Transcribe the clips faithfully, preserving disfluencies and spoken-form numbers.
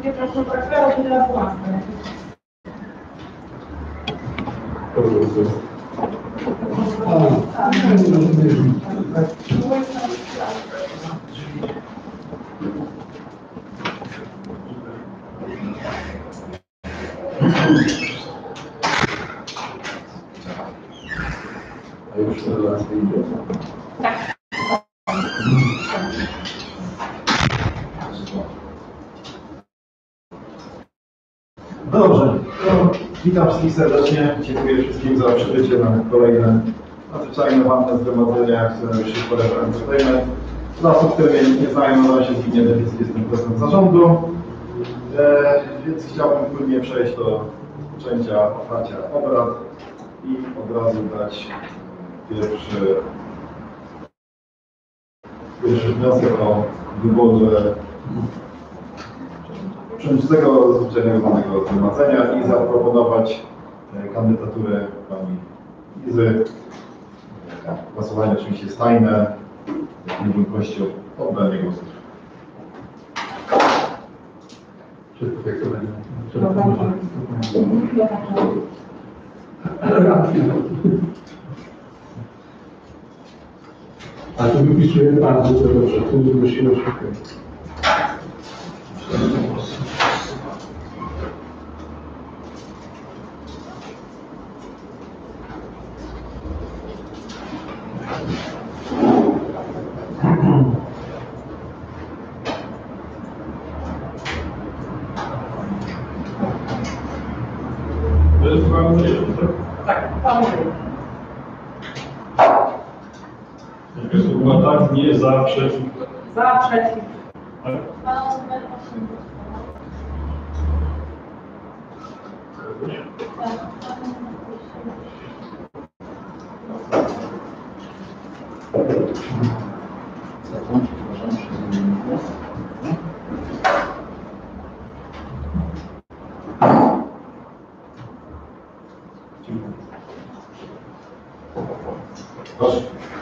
będzie proszę pracowało, to teraz łaskę. A już teraz idzie? Tak. Dobrze, to witam wszystkich serdecznie. Dziękuję wszystkim za przybycie na kolejne nadzwyczajne walne zgromadzenie akcjonariuszy Forever Entertainment. Dla osób, które mnie nie znają, nazywam się Zbigniew Deficki, jestem prezesem zarządu. E, więc chciałbym płynnie przejść do rozpoczęcia otwarcia obrad i od razu dać pierwszy, pierwszy wniosek o wyborze przewodniczącego zazwyczajnego zwanego zgromadzenia i zaproponować kandydaturę pani Izy. Głosowanie oczywiście jest tajne. Mógłbym prosić o oddanie głosu. A to wypisuje bardzo dobrze, to nie musimy szukać. To jest pan Andrzej, Tak, pan Andrzej. jaka jest ogólna tak, nie, za, przeciw. Za, przeciw. Tak? Proszę.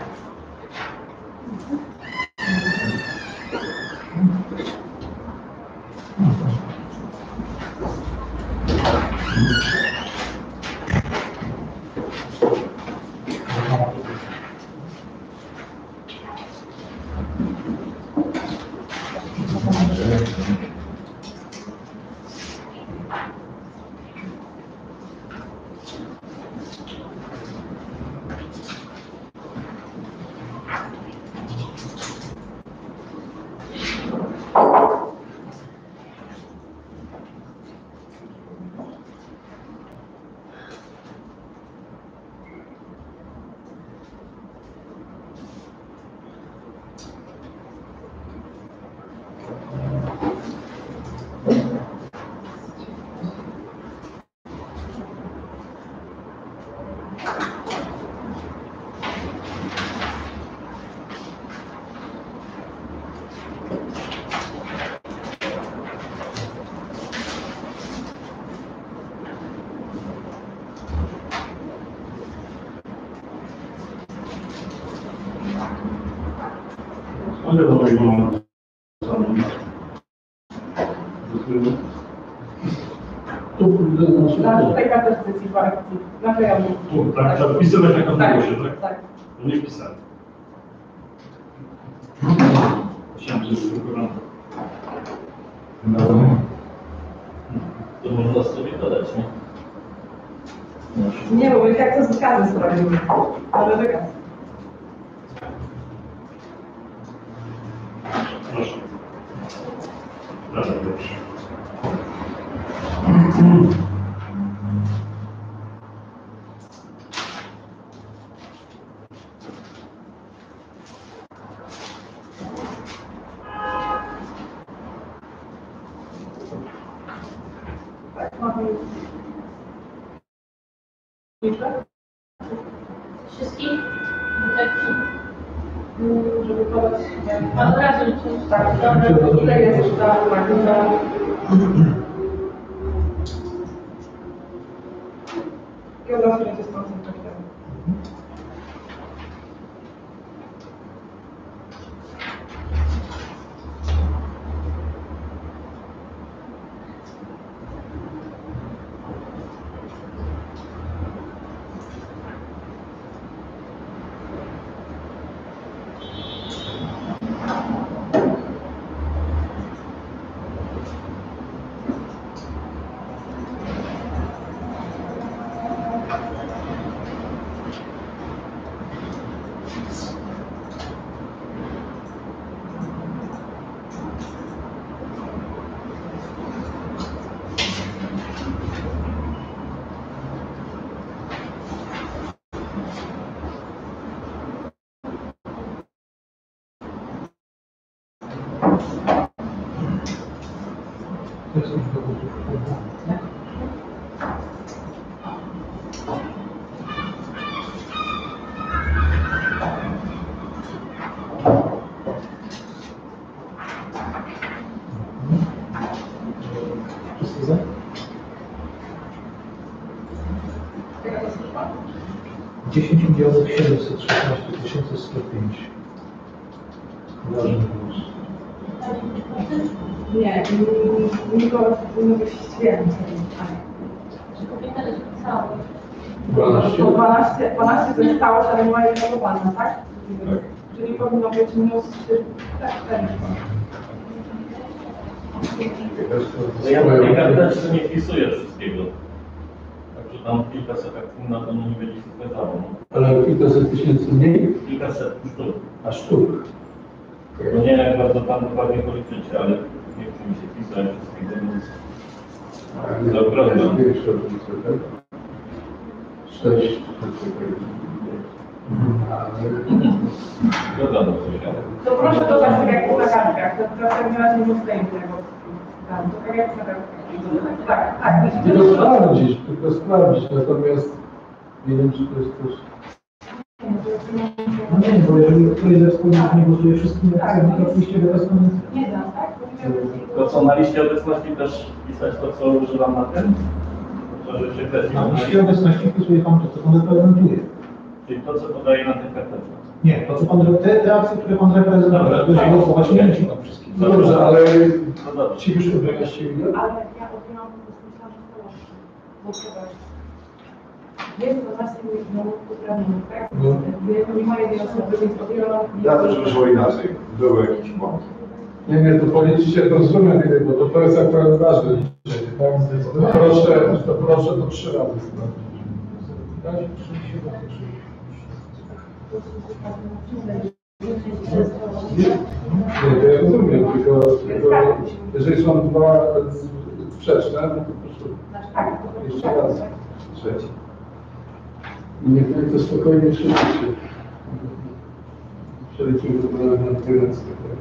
Ale to wygląda. Na tutaj kartę decyzji w akcji. Na krajowie. Tu, tak, trzeba wpisywać na konkursie, tak? Tak. To nie wpisałem. Chciałem, że jest wykonane. To można sobie dodać, nie? Nie, bo jak to z kazy sprawimy. Ale do kazy. Proszę. Bardzo proszę. Tak, mamy. Wszystkich? Żeby podać. Pan od razu liczyć. Tak, dobrze. Ile jest jeszcze za Magda? I od razu będzie skoncentrować. Wszyscy za? dziesięć milionów siedemset szesnaście tysięcy sto pięć. Ważny głos. Nie, nikogo powinno być wiem. Czy kobieta też pisała? dwanaście? dwanaście, dwanaście to jest całość, ale nie ma jednego pana, tak? Czyli powinno być minus trzy, tak, cztery. No ja na tej karteczce nie wpisuję wszystkiego. Także tam kilkaset akcji na to nie będzie się zgadzało. Ale kilkaset tysięcy mniej? Kilkaset sztuk. A sztuk. No nie wiem, jak bardzo tam dokładnie policzycie, ale nie chce mi się pisać wszystkiego, więc... To problem. Większa różnica, tak? Sześć. Zgadzam się. To proszę dodać tak jak po kartkach, to to w takim razie nie dostajemy tego. Tam, to tak jak na kartkach. Tak, tak. Tylko sprawdzić, tylko sprawdzić, natomiast nie wiem, czy to jest też... No nie, bo jeżeli któryś ze wspólników nie głosuje wszystkim, to oczywiście wyrazem Nie da, tak? To co na liście obecności też pisać to, co używam na tym? To, że się kwestii. na liście obecności wpisuje Pan to, co Pan reprezentuje. Czyli to, co podaje na tych karteczkach. Nie, to co Pan, te, te akcje, które Pan reprezentuje, Dobra, będzie tak. głosować, nie musi Pan wszystkich. Dobrze, Dobrze, ale No dobrze. ci już odbywaście milion? Ale ja odbieram po prostu myślałam, że to lepsze. Bo trzeba jest dwanaście milionów uprawnionych, tak? No. Nie ma jednej osoby, więc odbieram... Ja też wyszło inaczej. Był jakiś błąd. Nie, nie, to policzycie, rozumiem, bo to, to jest akurat ważne liczenie, tak? To proszę, to proszę to trzy razy sprawdzić. Tak? Nie, to ja rozumiem, tylko, tylko jeżeli są dwa sprzeczne, no to proszę jeszcze raz. Trzeci. I niech niech to spokojnie przeczycie. Przeliczymy to na na dwie ręce.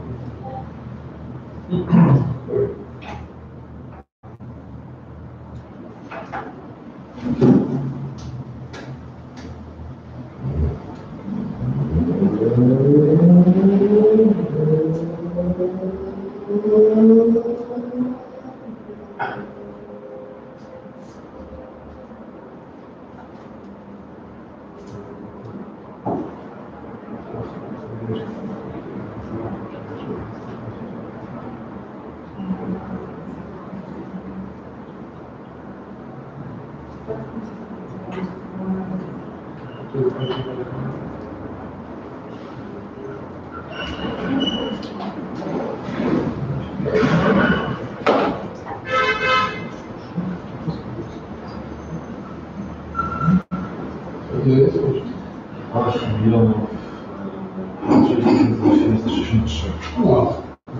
osiem milionów sześćset sześćdziesiąt trzy. No.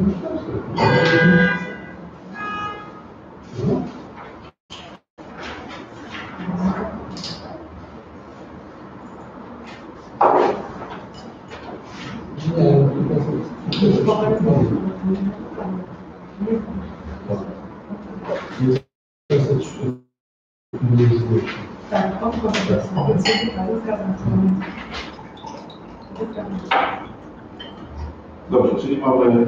Tak, odpowiedź. Zgadzam się. Dobrze, czyli mamy,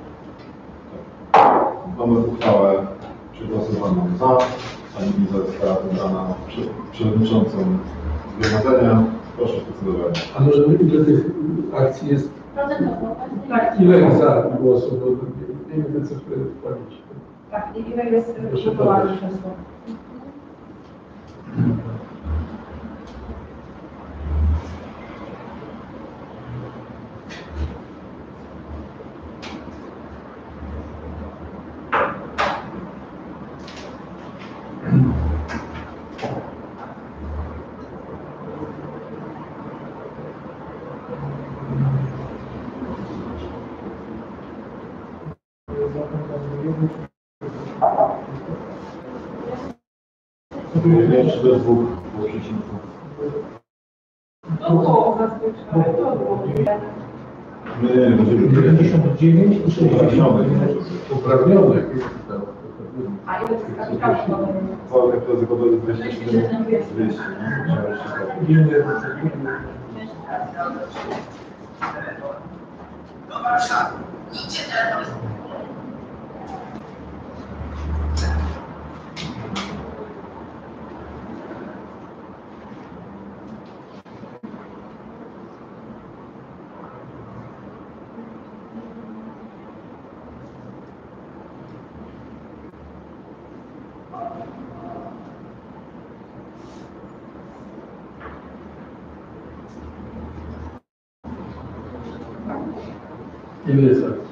mamy uchwałę przegłosowaną za. Pani Liza została wybrana przez przewodniczącą zgromadzenia. Proszę o procedowanie. A może ile tych akcji jest? Procentowo, Tak, Ile za głosów? Bo nie wiem, co wtedy wpłacić. tak. I ile jest przygotowane krzesło? Jeszcze do dwóch było przeciwko. To było zazwyczaj, to było. My będziemy dziewięćdziesiąt dziewięć i uprawnionych. Uprawnionych. A ile to jest kapitału? Wolnych protokołów dwieście siedem, dwieście. Do Warszawy. Idźcie teraz. Ile jest akcji?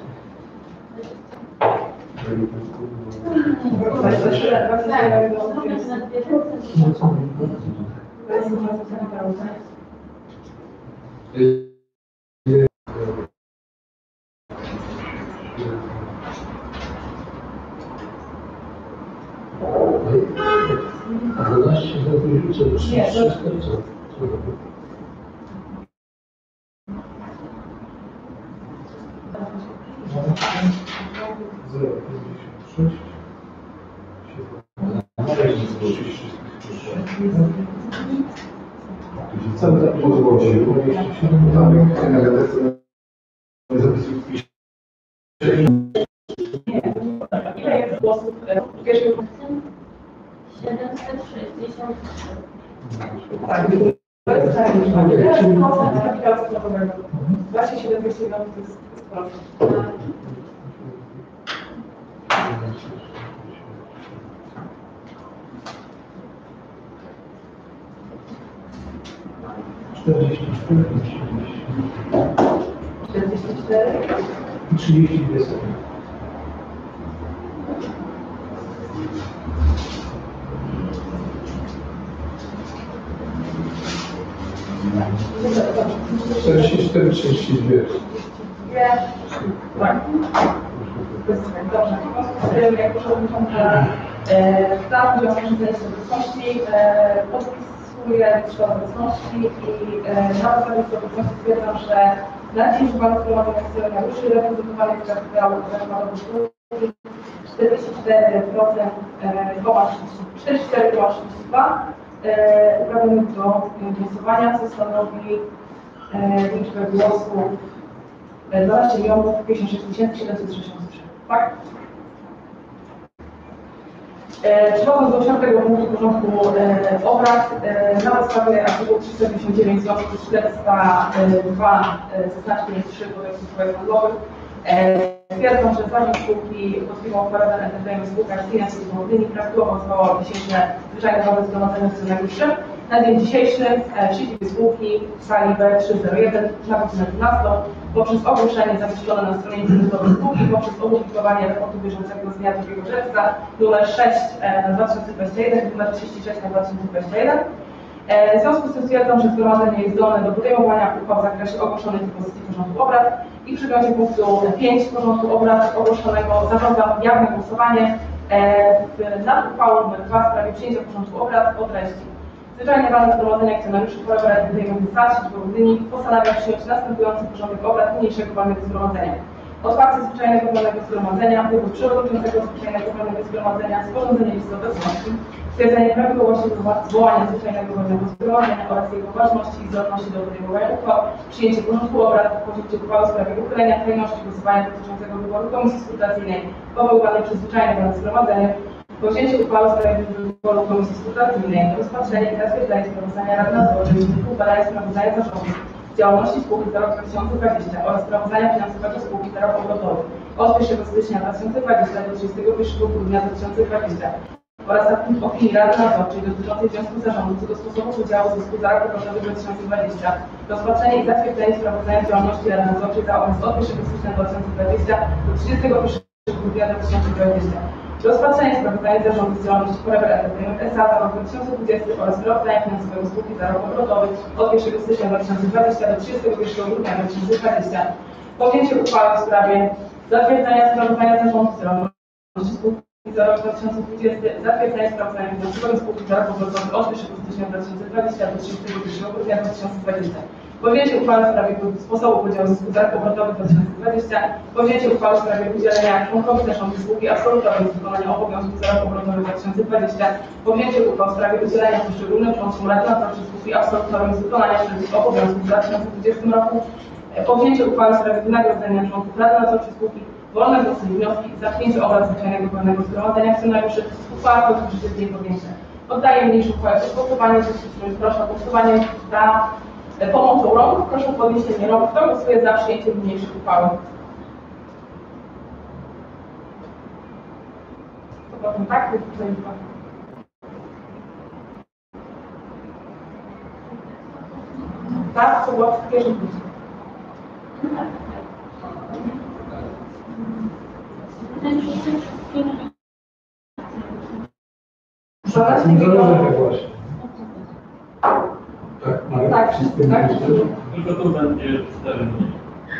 A dwanaście za różnicę to trzysta procent. zero pięćdziesiąt sześć. Cały zapis zgłosił. Ile jest głosów w pierwszej siedemset sześćdziesiąt trzy. Tak, to jest tak, teraz procent kapitału składowego. dwadzieścia siedem dwieście milionów to jest procent. czterdzieści cztery czterdzieści cztery. i trzydzieści dwie sekundy. czterdzieści cztery, trzydzieści dwa. Tak. Dobrze. W związku z tym, jak przewodnicząca stanu Wydziału Zarządzania Obecności podpisuję szkołę obecności i na podstawie tej obecności stwierdzam, że na dzień wypadku zgromadzenia akcjonariuszy reprezentowanych w kapitału zakładowych czterdzieści cztery procent, czterdzieści cztery przecinek trzydzieści dwa uprawnionych do głosowania, co stanowi liczbę głosów dwanaście milionów pięćdziesiąt sześć tysięcy siedemset sześćdziesiąt trzy. Tak? Przechodząc do czwartego punktu porządku obrad, na podstawie artykułu trzysta pięćdziesiąt dziewięć Związku Śledztwa dwa zaznaczenie trzy Kodeksu Spółek Handlowych stwierdzam, że zarząd spółki pod firmą Forever Entertainment spółka akcyjna w Gdyni prawidłowo zwołała dzisiejsze zwyczajne wobec zgromadzenia akcjonariuszy. Na dzień dzisiejszy w siedzibie spółki w sali B trzysta jeden na godzinę dwunastą poprzez ogłoszenie zamieszczone na stronie internetowej spółki, poprzez opublikowanie raportu bieżącego z dnia drugiego czerwca numer sześć na dwa tysiące dwudziesty pierwszy i numer trzydzieści sześć na dwa tysiące dwudziesty pierwszy. W związku z tym stwierdzam, że zgromadzenie jest zdolne do podejmowania uchwał w zakresie ogłoszonej propozycji porządku obrad i przy przedmiocie punktu pięć porządku obrad ogłoszonego zarządzam jawne głosowanie nad uchwałą numer dwa w sprawie przyjęcia porządku obrad o treści. Zwyczajnie Rada Zgromadzenia Akcjonariuszy Forever Entertainment w Gdyni postanawia przyjąć następujący porządek obrad niniejszego walnego zgromadzenia. Otwarcie zwyczajnego walnego zgromadzenia, wybór przewodniczącego zwyczajnego walnego zgromadzenia, sporządzenie listy obecności, stwierdzenie prawidłowości zwołania zwyczajnego walnego zgromadzenia oraz jego ważności i zdolności do podejmowania uchwał, przyjęcie porządku obrad, podjęcie uchwały w sprawie uchylenia tajności głosowania dotyczącego wyboru komisji skrutacyjnej powoływanej przez zwyczajne walne zgromadzenie, podjęcie uchwały w sprawie wyboru komisji skrutacyjnej, rozpatrzenie i zatwierdzenie sprawozdania Rady Nadzorczej w badania sprawozdania zarządu z działalności spółki za rok dwa tysiące dwudziesty oraz sprawozdania finansowego spółki za rok obrotowy od pierwszego stycznia dwa tysiące dwudziestego do trzydziestego pierwszego grudnia dwa tysiące dwudziestego oraz opinii Rady Nadzorczej dotyczącej wniosku zarządu co do sposobu udziału w zysku za rok obrotowy dwa tysiące dwudziesty, rozpatrzenie i zatwierdzenie sprawozdania działalności Rady Nadzorczej za okres od pierwszego stycznia dwa tysiące dwudziestego do trzydziestego pierwszego grudnia dwa tysiące dwudziestego. Rozpatrzenie sprawozdania zarządu z działalności Forever Entertainment S A za rok dwa tysiące dwudziesty oraz sprawozdania finansowego spółki za rok obrotowy od pierwszego stycznia dwa tysiące dwudziestego do trzydziestego pierwszego grudnia dwa tysiące dwudziestego. Podjęcie uchwały w sprawie zatwierdzenia sprawozdania zarządu z działalności spółki za rok dwa tysiące dwudziesty, zatwierdzenia sprawozdania finansowego spółki za rok obrotowy od pierwszego stycznia dwa tysiące dwudziestego do trzydziestego pierwszego grudnia dwa tysiące dwudziestego. Podjęcie uchwały w sprawie sposobu podziału zysków obrotowych dwa tysiące dwudziesty. Podjęcie uchwały w sprawie udzielenia członkowi zarządu spółki absolutorium z wykonania obowiązków za rok obrotowy dwa tysiące dwudziesty. Podjęcie uchwały w sprawie udzielenia poszczególnym członkom Rady Nadzorczej spółki absolutorium z wykonania obowiązków w dwa tysiące dwudziestym roku. Podjęcie uchwały w sprawie wynagrodzenia członków Rady Nadzorczej spółki, wolne głosy i wnioski, zamknięcie obrad zwyczajnego pełnego zgromadzenia akcjonariuszy, uchwała wchodzi w życie z jej podjęcia. Oddaję mniejszą uchwałę do głosowania, proszę o głosowanie za pomocą rąk. Proszę o podniesienie rąk. Kto głosuje za przyjęciem niniejszej uchwały? Zobaczmy, tak? Tak, to było w pierwszym punkcie. Zależy właśnie. Tak, Marek? Tak, Wszystkim tak. Tylko tu będzie cztery mniej.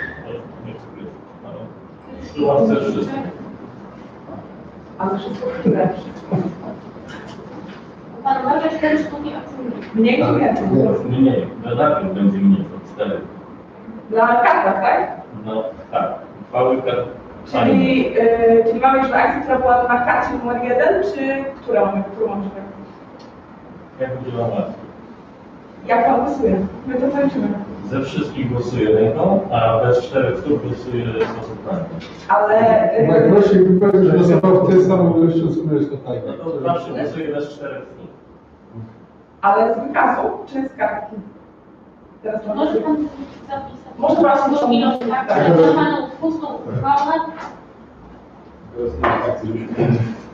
Tu łatwe wszystko. Ale wszystko chwilę. Pan uważa cztery sztuki akcyjnych. Mniej czy więcej? Mniej, na najpierw będzie mniej, to cztery. Dla kartach, tak? No tak, uchwały kart. Czyli, yy, czyli mamy już akcję, która była na karcie numer jeden, czy która mamy, którą mamy? Jak będzie wam łatwiej? Jak pan głosuje? My to zaliczymy. Ze wszystkich głosuje ręką, a bez czterech sztuk głosuje w sposób tajny. Ale... Yy, Jak właśnie powiedz, że głosował w tej samej ilości osób, to jest to tak. No to zawsze głosuje bez czterech sztuk. ale z wykazą, czy z kartki? Teraz mam Może pan zapisać. Może właśnie tą ilość tak. tak, że ma panu pustą uchwałę. Teraz nie ma akcji, żebyśmy...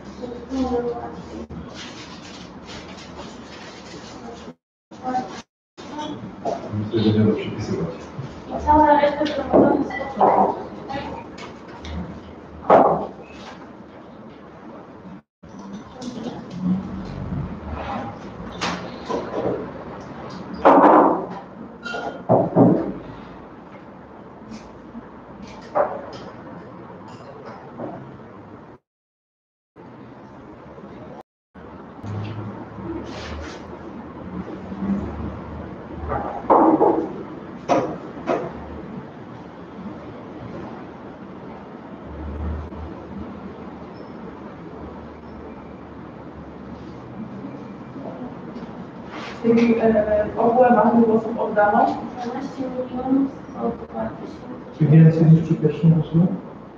Myślę, że nie da przypisywać. I cała reszta prowadzona z początku. Czyli e, ogółem mamy głosów oddano. dwanaście milionów sto dwa tysiące. Czy więcej niż przy pierwszym głosu?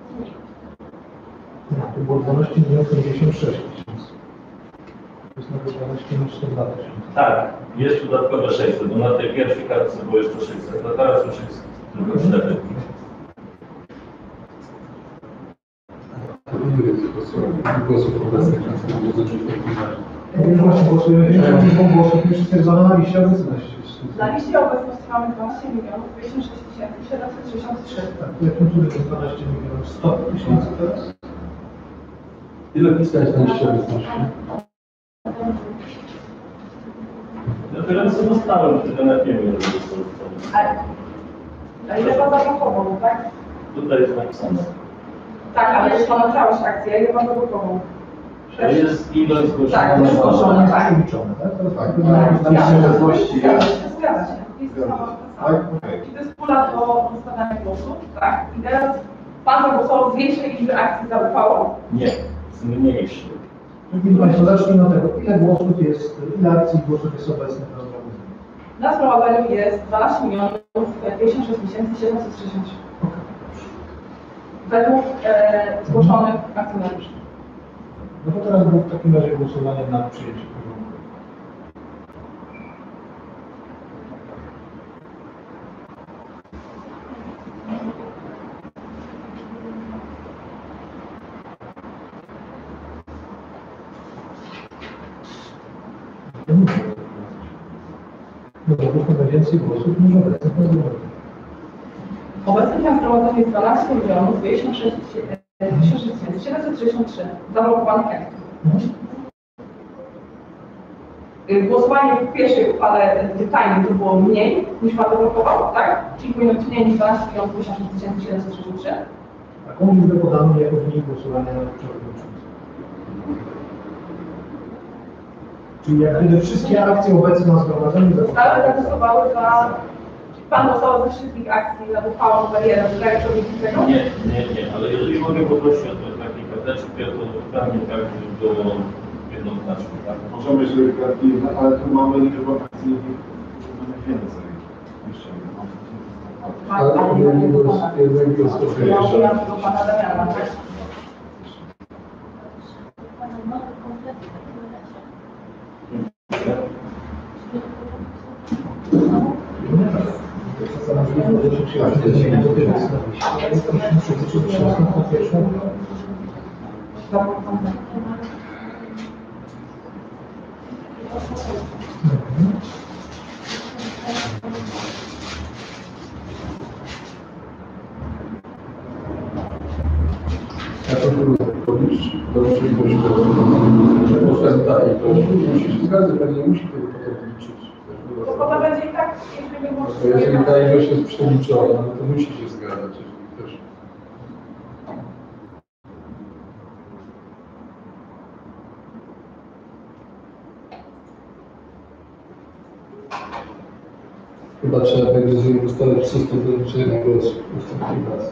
No, to było dwanaście milionów pięćdziesiąt sześć tysięcy. To jest nawet dwanaście milionów sto dwa tysiące. Tak, jest dodatkowe sześćset, bo na tej pierwszej kartce było jeszcze sześćset, a teraz już jest tylko cztery. To ile jest głosów, głosów obecnych na tym głosowanie? No właśnie głosujemy większą głosów niż stwierdzone na liście obecności. Na liście obecności mamy dwanaście milionów dwieście sześć tysięcy siedemset sześćdziesiąt trzy. Tak, to jakim cudem jest dwanaście milionów sto tysięcy teraz? Ile pisałeś na liście obecności? Ja tyle co dostałem, tylko nawet nie wiem, że to Ale, a ile pan zablokował, tak? tutaj jest napisane. Tak, ale jest pana całość akcji, a ile pan zablokował? To jest ilość zgłoszona. Tak, to jest zgłoszone, tak. Liczone, tak? To jest tak. Tak, Na liście obecności zgadza jest. się, zgadza się. Jest Zgadza sama się. ta Tak? sama. Okej. I to jest pula do ustalania głosów, tak? I teraz pan zagłosował z większej liczby akcji za uchwałą. Nie, zmniejszy. Czyli Państwo, zacznijmy od tego, ile głosów jest, ile akcji głosów jest obecnych na zgromadzeniu? Na zgromadzeniu jest dwanaście milionów pięćdziesiąt sześć tysięcy siedemset sześćdziesiąt trzy. Według e, zgłoszonych akcjonariuszy. No to teraz było w takim razie głosowanie nad przyjęciem porządku. No to było najwięcej głosów niż obecnych na zgromadzeniu. Obecnych na zgromadzeniu jest dwanaście milionów dwieście sześć tysięcy siedemset sześćdziesiąt trzy zablokowanych akcji. Y, Głosowanie w pierwszej uchwale tajnej to było mniej niż pan zablokował, tak? Czyli powinno być mniej niż dwanaście milionów dwieście sześć tysięcy siedemset sześćdziesiąt trzy. Taką liczbę podano jako wynik głosowania na przewodniczącym. Czyli jak gdyby wszystkie akcje obecne na zgromadzeniu Zostały zagłosowały za Pan głosował ze wszystkich akcji na uchwałę numer jeden, tak sobie tego? Nie, nie, nie, ale jeżeli mogę poprosić o to takie karteczki, to totalnie tak, żeby było jednoznacznie, tak? Możemy jeszcze kartki, ale tu mamy liczbę akcji, mamy więcej. Jeszcze Ale jednego z jednego z Ja mówiłam do pana Damiana, tak? Ja to było policzyć do możliwości procenta i to musi się zgadzać, ale nie musi tego potem liczyć. To potem będzie i tak, jeśli nie No to jeżeli ta ilość jest przeliczona, no to musi się zgadzać, jeżeli ktoś... Chyba trzeba będzie sobie ustalać system do liczenia głosów w ostatniej razie.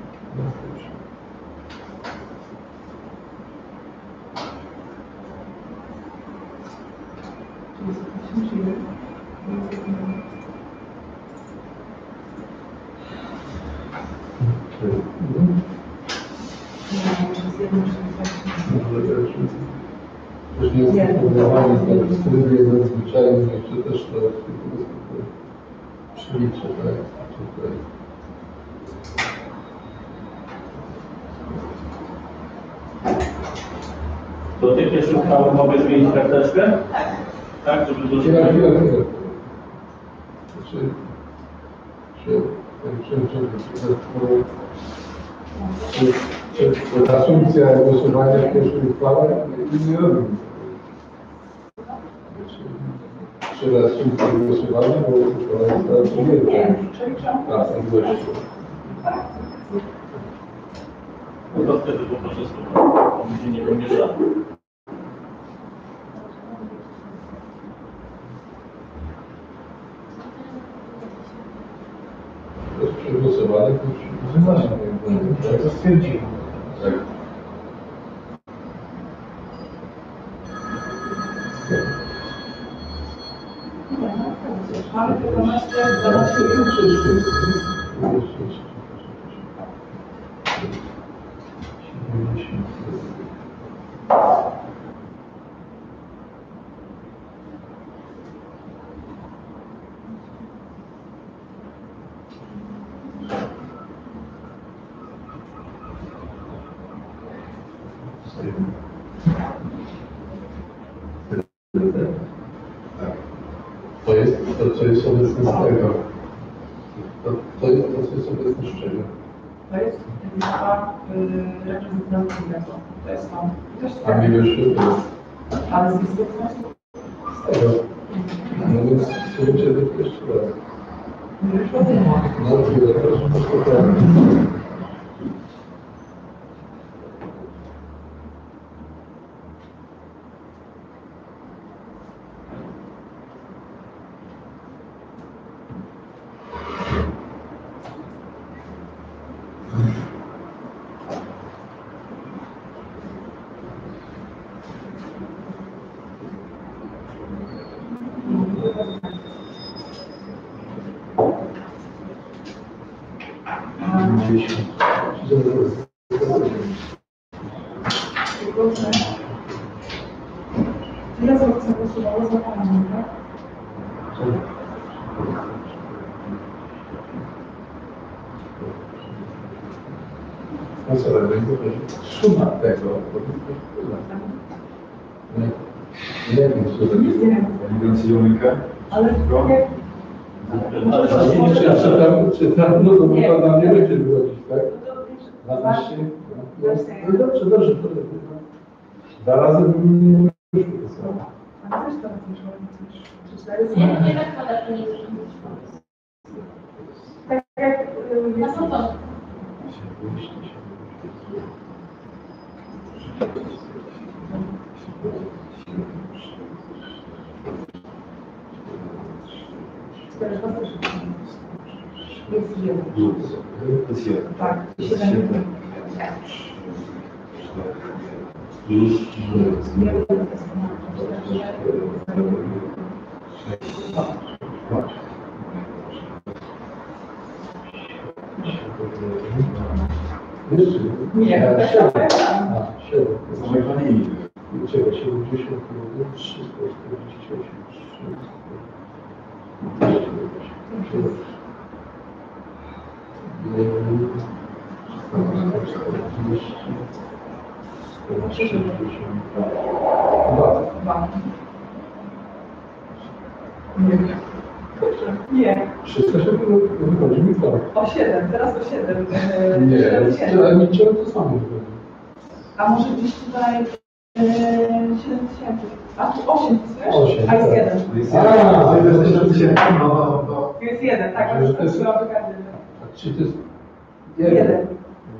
Też nie jest spowodowane w trybie nadzwyczajnym, jeszcze też to przeliczę, tak? Tutaj. Do tych też uchwał mogę zmienić karteczkę? Tak. Tak, żeby do Chwila, chwila, chwila. Czy, czy, czy, czy, czy, czy ta funkcja głosowania w pierwszej uchwale nie robi? Czy raz funkcja głosowania, bo uchwała jest teraz wielka. A, tak właśnie. No to wtedy poproszę słowo. On się nie pomiesza. To jest przegłosowane, to już wyznaczne. Tak to stwierdzimy. Tak. Mamy piętnaście, dwanaście To jest to, co jest obecne z tego. To, to jest to, co jest obecne z czego. To jest liczba y, reprezentacyjnego. To jest to. To jest A mi wyszły to ale z listu z tego. No więc słuchajcie, to jeszcze raz. nie wyszło tyle. No chwilę, proszę pospokojnie. Ile osób zagłosowało za panem, tak? No co, ale będzie suma tego, bo to jest tyle. Nie, nie wiem, co to jest. Mówiąc Jolinkę, Ale jak... Ale Ale nie, czy, czy tam, czy tam, no to bo pan nam nie będzie wychodzić, tak? No to dwanaście? No dobrze, dobrze, to dwa razy bym nie wyszło. A też teraz wyszło, czy cztery Nie, nie tak pada, to nie jest tak jak... y, Na pewno. cztery, to też. Jest jeden. Jest jeden. Tak, Jest siedem. siedem. Plus Jeszcze? Nie, A, siedem. tak. A, siedem. zamykanie. Czekaj, siedemdziesiąt jeden, trzysta czterdzieści osiem, Dwa. Nie. Nie. trzysta wychodzi mi tak. O siedem, teraz o siedem. Nie, siedem tysięcy. ale mi ciągle to samo wychodzi. A może gdzieś tutaj siedem tysięcy. A tu osiem, Osiem, a jest tak. jeden. Jest A, jeden tysiąc tysięcy. No, no, no. Jest jeden, tak, Że to jest- była wygadana. A czy to jest Jeden.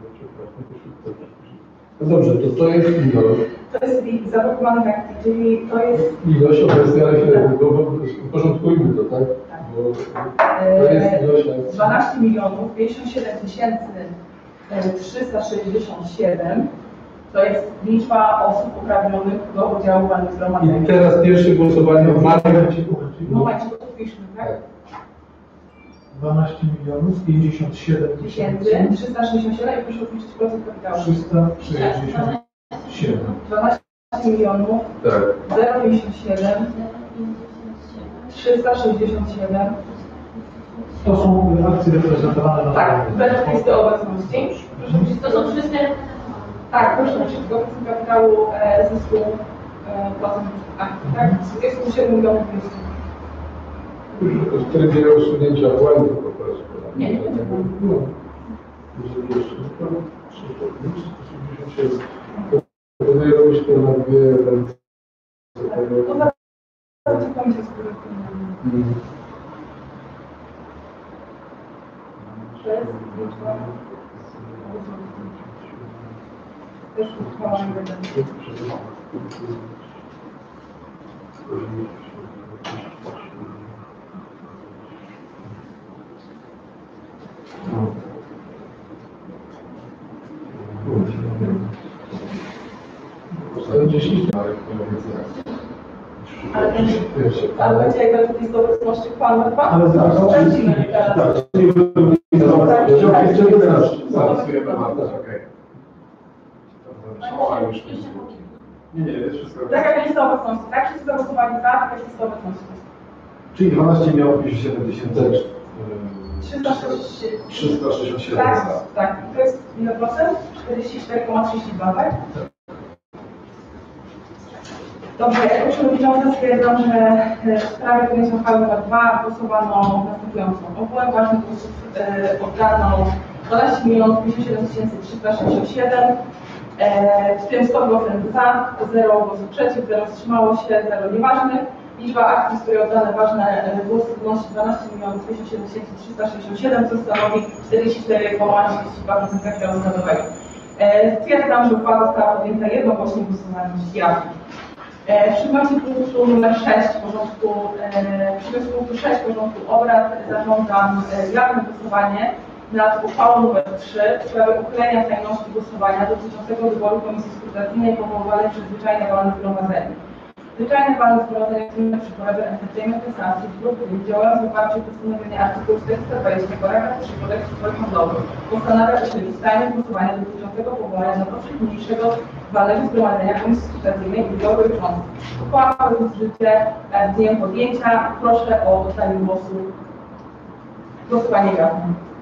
No dobrze, to to jest ilość. To jest wi- zablokowany akcji, czyli to jest Ilość obecnie, ale się bo, bo, uporządkujmy to, tak? Bo to jest ilość akcji. dwanaście milionów pięćdziesiąt siedem tysięcy trzysta sześćdziesiąt siedem. To jest liczba osób uprawnionych do udziału w walnym I zgromadzeniu. teraz pierwsze głosowanie w marcu. W momencie, to wpiszmy, tak? dwanaście milionów pięćdziesiąt siedem Tysięcy tysięcy trzysta sześćdziesiąt siedem i proszę obliczyć procent kapitału. trzysta sześćdziesiąt siedem. dwanaście milionów Tak. zero pięćdziesiąt siedem trzysta sześćdziesiąt siedem. To są akcje reprezentowane na Tak, według listy obecności. To są wszystkie. Tak, proszę obliczyć do procent kapitału e, zysku e, procent akcji, tak? dwadzieścia siedem milionów dwieście. W trybie usunięcia błędu po prostu. Nie, nie, nie. No. Jeżeli jeszcze, no to trzysta osiemdziesiąt siedem. Proponuję robić to na dwie ręce. To zaraz komisję z Mm. To jest liczba. Też uchwała jeden. czterdzieści. Ale ten, ale będzie jakaś lista obecności Pana dwa? Ale zaraz- Sprawdzimy teraz. Tak, czyli Tak, jeszcze tak. teraz zapisujemy mandat, okej. Nie, nie, jest wszystko. Taka lista obecności, tak? Wszyscy zagłosowali za, taka lista obecności. Czyli dwanaście milionów pięćdziesiąt siedem tysięcy trzysta sześćdziesiąt trzysta sześćdziesiąt siedem Tak, za. tak. To jest ile procent? czterdzieści cztery przecinek trzydzieści dwa, tak? Dobrze, jako przewodnicząca stwierdzam, że w sprawie podjęcia uchwały numer dwa głosowano następująco. Ogółem ważnych głosów e, oddano dwanaście milionów pięćdziesiąt siedem tysięcy trzysta sześćdziesiąt siedem, e, w tym sto procent za, zero głosów przeciw, zero wstrzymało się, zero nieważnych. Liczba akcji, z której oddane ważne e, głosy wynosi dwanaście milionów pięćdziesiąt siedem tysięcy trzysta sześćdziesiąt siedem, co stanowi czterdzieści cztery przecinek trzydzieści dwa procent kapitału narodowego. E, Stwierdzam, że uchwała została podjęta jednogłośnie głosowaniem jawnym. W przypadku punktu numer sześć porządku, w przypadku punktu sześć porządku obrad zarządzam jawne głosowanie nad uchwałą numer trzy w sprawie uchylenia tajności głosowania dotyczącego wyboru Komisji Skrutacyjnej powołanej przez zwyczajne walne zgromadzenie. Zwyczajne walne zgromadzenie przy porębie efektywnej kasacji w grupy działając w oparciu o postanowienie artykułu czterysta dwadzieścia paragraf trzy kodeksu handlowego postanawia uchylić tajne głosowania dotyczącego powołania na poczet niniejszego walnego zgromadzenia Komisji Skrutacyjnej i Wyboru Rządu. Uchwała wchodzi w życie z dniem podjęcia. Proszę o oddanie głosu. Głosowanie jawne.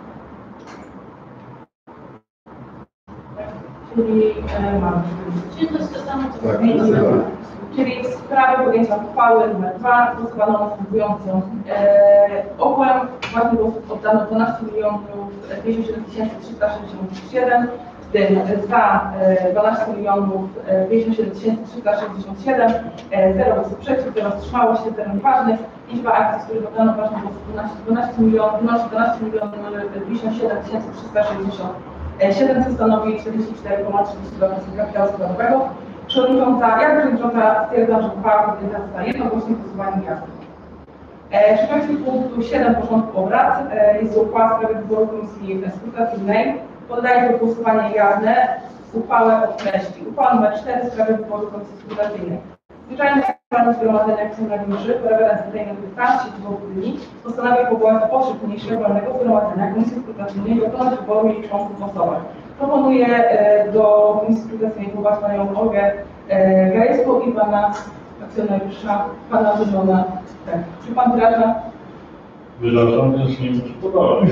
Czyli e, mamy. Czyli to jest to samo, co Tak, powiedziałem. zdecydowanie. Czyli w sprawie podjęcia uchwały numer dwa głosowano następująco. E, ogółem ważnych głosów oddano dwanaście milionów pięćdziesiąt siedem tysięcy trzysta sześćdziesiąt siedem, w tym za e, dwanaście milionów pięćdziesiąt siedem tysięcy trzysta sześćdziesiąt siedem, e, zero głosów przeciw, zero wstrzymało się, zero nieważnych. Liczba akcji, z których oddano ważnych głosów dwanaście milionów, wynosi dwanaście milionów pięćdziesiąt siedem tysięcy trzysta sześćdziesiąt siedem, co stanowi czterdzieści cztery przecinek trzydzieści dwa procent kapitału zakładowego. Przewodnicząca, jak przewodnicząca stwierdzam, że uchwała podjęta została jednogłośnie głosowaniem jawnym. W przypadku punktu siedem porządku obrad jest uchwała w sprawie wyboru komisji skrutacyjnej. Poddaję do głosowania jawne uchwałę o treści. Uchwała nr cztery w sprawie wyboru komisji skrutacyjnej. Zwyczajnie Sejm Zgromadzenia Akcjonariuszy, paragraf piętnaście dwóch dni postanawia powołać na potrzeb niniejszego walnego zgromadzenia Komisji Skrutacyjnej dokonać wyboru jej członków osobowych. Proponuję do Komisji Skrutacyjnej powołać panią Olgę Gajewską i pana akcjonariusza, pana Wydona. Tak. Czy pan wyraża? Wyrażam, że nie muszę podobać.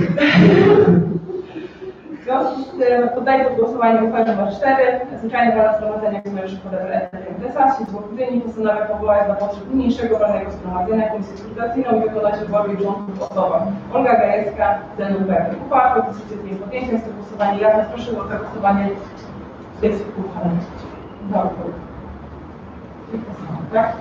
W związku z tym poddaję do głosowania uchwałę nr cztery. Zwyczajnie walne zgromadzenia akcjonariuszy Podrepresji dwóch dni postanawia powołać na potrzeb niniejszego walnego zgromadzenia Komisję Skrutacyjną i wykonać wybory jej członków osobowych. Olga Gajewska, Zenon Berger. Uchwała w decyzji z jej podjęciem jest to głosowanie jawne. Proszę o to głosowanie jest uchwalone. Dobrze. Tak?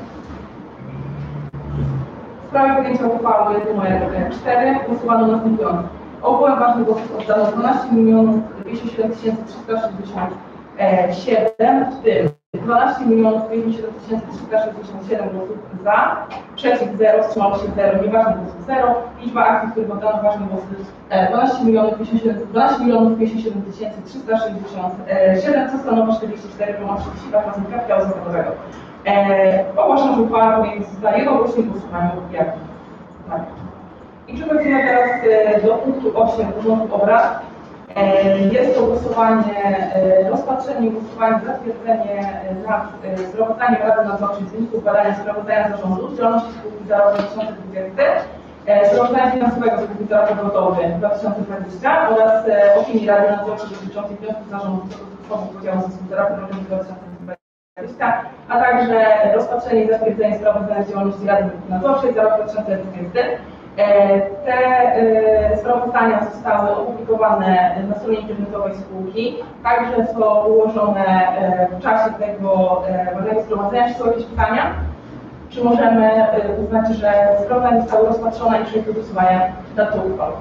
W sprawie podjęcia uchwały nr cztery głosowano następująco. Ogółem ważnych głosów oddano dwanaście milionów dwieście siedem tysięcy trzysta sześćdziesiąt siedem, w tym dwanaście milionów dwieście siedem tysięcy trzysta sześćdziesiąt siedem głosów za, przeciw zero, wstrzymało się zero, nieważnych głosów zero. Liczba akcji, w których oddano ważne głosy dwanaście milionów dwieście siedem tysięcy trzysta sześćdziesiąt siedem, co stanowi czterdzieści cztery przecinek trzydzieści dwa procent kapitału zakładowego. Ogłaszam, że uchwała powinna zostać jednogłośnie głosowaniem jawnym. Tak. I przechodzimy teraz do punktu osiem porządku obrad. Jest to głosowanie, rozpatrzenie, głosowanie, zatwierdzenie nad sprawozdaniem Rady Nadzorczej z wyników badania sprawozdania zarządu z działalności spółki za rok dwa tysiące dwudziesty, sprawozdania finansowego spółki za rok obrotowy dwa tysiące dwudziesty oraz opinii Rady Nadzorczej dotyczącej wniosków zarządu co do sposobu podziału zysków za rok obrotowy dwa tysiące dwudziesty, a także rozpatrzenie i zatwierdzenie sprawozdania z działalności Rady Nadzorczej za rok dwa tysiące dwudziesty. Te sprawozdania zostały opublikowane na stronie internetowej spółki, także są ułożone w czasie tego walnego zgromadzenia. Czy są jakieś pytania? Czy możemy uznać, że sprawozdania zostały rozpatrzone i przejść do głosowania nad tą uchwałą?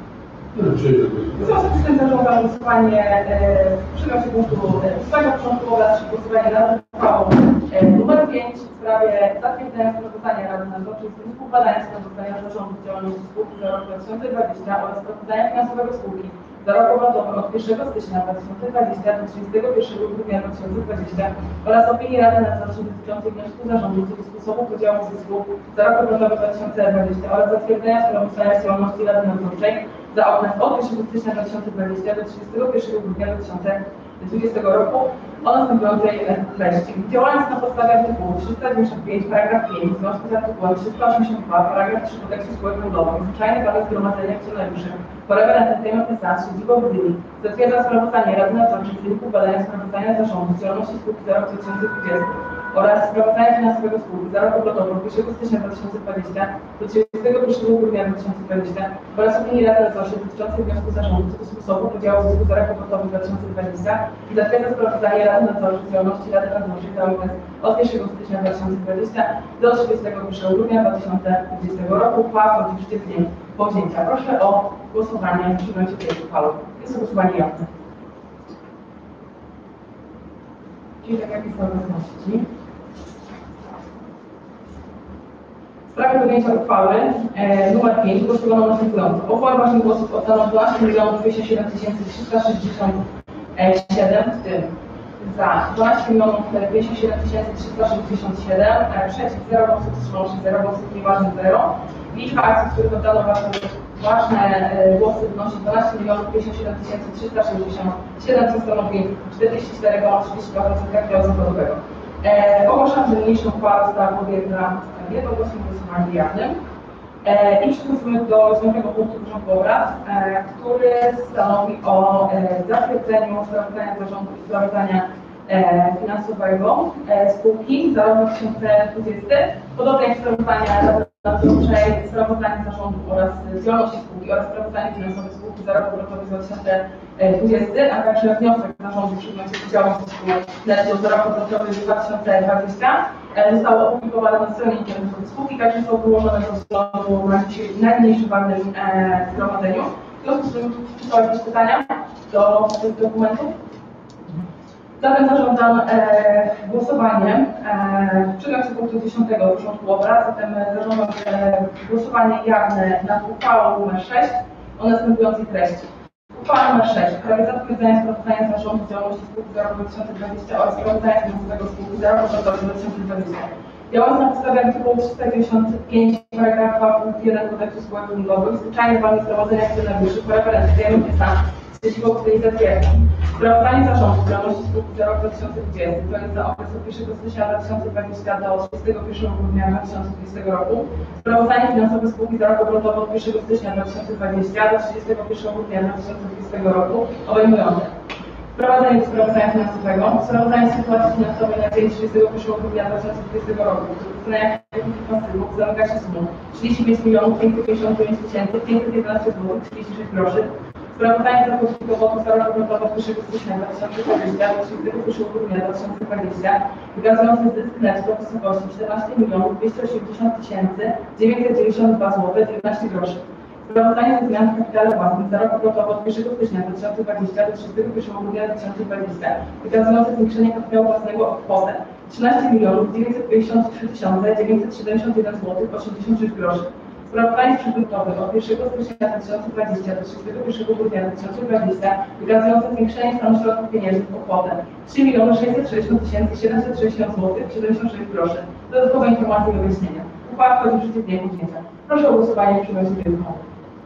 W związku z tym zarządzam głosowanie w przedmiocie punktu ósmego porządku obrad, czyli głosowanie nad uchwałą numer pięć w sprawie zatwierdzenia sprawozdania Rady Nadzorczej z wyników badania sprawozdania zarządu działalności spółki za rok dwa tysiące dwudziesty oraz sprawozdania finansowego spółki za rok obrotowy od pierwszego stycznia dwa tysiące dwudziestego do trzydziestego pierwszego grudnia dwa tysiące dwudziestego oraz opinii Rady Nadzorczej dotyczącej wniosku zarządu co do sposobu podziału zysku za rok obrotowy dwa tysiące dwudziesty oraz zatwierdzenia sprawozdania z działalności Rady Nadzorczej za okres od pierwszego stycznia dwa tysiące dwudziestego do trzydziestego pierwszego grudnia dwa tysiące dwudziestego roku o następującej treści. Działając na podstawie artykułu trzysta dziewięćdziesiąt pięć paragraf pięć w związku z artykułem trzysta osiemdziesiąt dwa paragraf trzy Kodeksu spółek handlowych zwyczajne walne zgromadzenia akcjonariuszy polega na Entertainment S A z siedzibą w Gdyni. Zatwierdza sprawozdanie Rady Nadzorczej z wyników badania sprawozdania zarządu z działalności spółki za rok dwa tysiące dwudziesty oraz sprawozdania finansowego spółki za rok obrotowy od pierwszego stycznia dwa tysiące dwudziestego do trzydziestego pierwszego grudnia dwa tysiące dwudziestego oraz opinii Rady Nadzorczej dotyczącej wniosku zarządu co do sposobu podziału zysku za rok obrotowy dwa tysiące dwudziesty i zatwierdza sprawozdanie Rady Nadzorczej z działalności Rady Nadzorczej za okres od pierwszego stycznia dwa tysiące dwudziestego do trzydziestego pierwszego grudnia dwa tysiące dwudziestego roku. Uchwała wchodzi w życie w dzień podjęcia. Proszę o głosowanie w przedmiocie tej uchwały. Jest to głosowanie jawne. Czyli tak jak jest na obecności. W sprawie podjęcia uchwały e, numer pięć głosowano następująco. Ogółem ważnych głosów oddano dwanaście milionów dwieście siedem tysięcy trzysta sześćdziesiąt siedem, w tym za dwanaście milionów dwieście siedem tysięcy trzysta sześćdziesiąt siedem, e, przeciw zero głosów, wstrzymało się zero głosów, nieważnych zero. Liczba akcji, w których oddano ważne, ważne e, głosy wynosi dwanaście milionów dwieście siedem tysięcy trzysta sześćdziesiąt siedem, co stanowi czterdzieści cztery przecinek trzydzieści dwa procent kapitału zakładowego. E, ogłaszam, że niniejsza uchwała została podjęta jednogłośnym głosowaniem jawnym. E, I przechodzimy do dziewiątego punktu porządku obrad, e, który stanowi o e, zatwierdzeniu sprawozdania zarządu i sprawozdania e, finansowego e, spółki za rok dwa tysiące dwudziesty. Podobnie jak sprawozdania Rady Nadzorczej, sprawozdanie zarządu oraz działalności spółki oraz sprawozdanie finansowe spółki za rok obrotowy dwa tysiące dwudziesty, a także wniosek zarządu w przedmiocie podziału zysku netto za rok obrotowy dwa tysiące dwudziesty zostało opublikowane na stronie internetowej spółki, także są wyłożone do względu na najmniejszym walnym e, zgromadzeniu. W związku z tym, czy są jakieś pytania do tych dokumentów? Zatem zarządzam e, głosowaniem. E, Przydam się punktu dziesiątego porządku obrad, zatem zarządzam e, głosowanie jawne nad uchwałą numer sześć o następującej treści. Uchwała numer sześć. W sprawie zatwierdzenia sprawozdania zarządu działalności spółki za rok dwa tysiące dwudziesty oraz sprawozdania finansowego spółki za rok dwa tysiące dwudziesty. Działając na podstawie artykułu trzysta dziewięćdziesiąt pięć paragraf dwa punkt jeden Kodeksu spółek handlowych, zwyczajnie walny sprawozdania akcjonariuszy po referencji jest sam sprzeciwu aktualizacji. Sprawozdanie zarządu działalności spółki za rok dwa tysiące dwudziesty, to jest za okres od pierwszego stycznia dwa tysiące dwudziestego do trzydziestego pierwszego grudnia dwa tysiące dwudziestego roku. Sprawozdanie finansowe spółki za rok obrotowy od pierwszego stycznia dwa tysiące dwudziestego do trzydziestego pierwszego grudnia dwa tysiące dwudziestego roku obejmujące wprowadzenie do sprawozdania finansowego, sprawozdanie sytuacji finansowej na dzień trzydziestego pierwszego grudnia dwa tysiące dwudziestego roku, wykonania pasywów zamyka się sumą trzydzieści pięć milionów pięćset pięćdziesiąt dziewięć tysięcy pięćset jedenaście złotych trzydzieści sześć groszy. Sprawozdanie z dochodów dowodów za rok obrotowy od pierwszego stycznia dwa tysiące dwudziestego do trzydziestego pierwszego grudnia dwa tysiące dwudziestego wykazujący zysk netto w wysokości czternaście milionów dwieście osiemdziesiąt tysięcy dziewięćset dziewięćdziesiąt dwa złote dziewiętnaście groszy. Sprawozdanie ze zmian w kapitale własnym za rok obrotowy od pierwszego stycznia dwa tysiące dwudziestego do trzydziestego pierwszego grudnia dwa tysiące dwudziestego wykazujące zwiększenie kapitału własnego o kwotę trzynaście milionów dziewięćset pięćdziesiąt trzy tysiące dziewięćset siedemdziesiąt jeden złotych osiemdziesiąt sześć groszy. Sprawozdanie przybytkowe od pierwszego stycznia dwa tysiące dwudziestego do trzydziestego pierwszego grudnia dwa tysiące dwudziestego wykazujące zwiększenie stanu środków pieniężnych o kwotę trzy miliony sześćset sześćdziesiąt tysięcy siedemset sześćdziesiąt złotych siedemdziesiąt sześć groszy. Dodatkowe informacje i wyjaśnienia. Uchwała wchodzi w życie w dniu podjęcia. Proszę o głosowanie przy przyjęciu tej uchwały.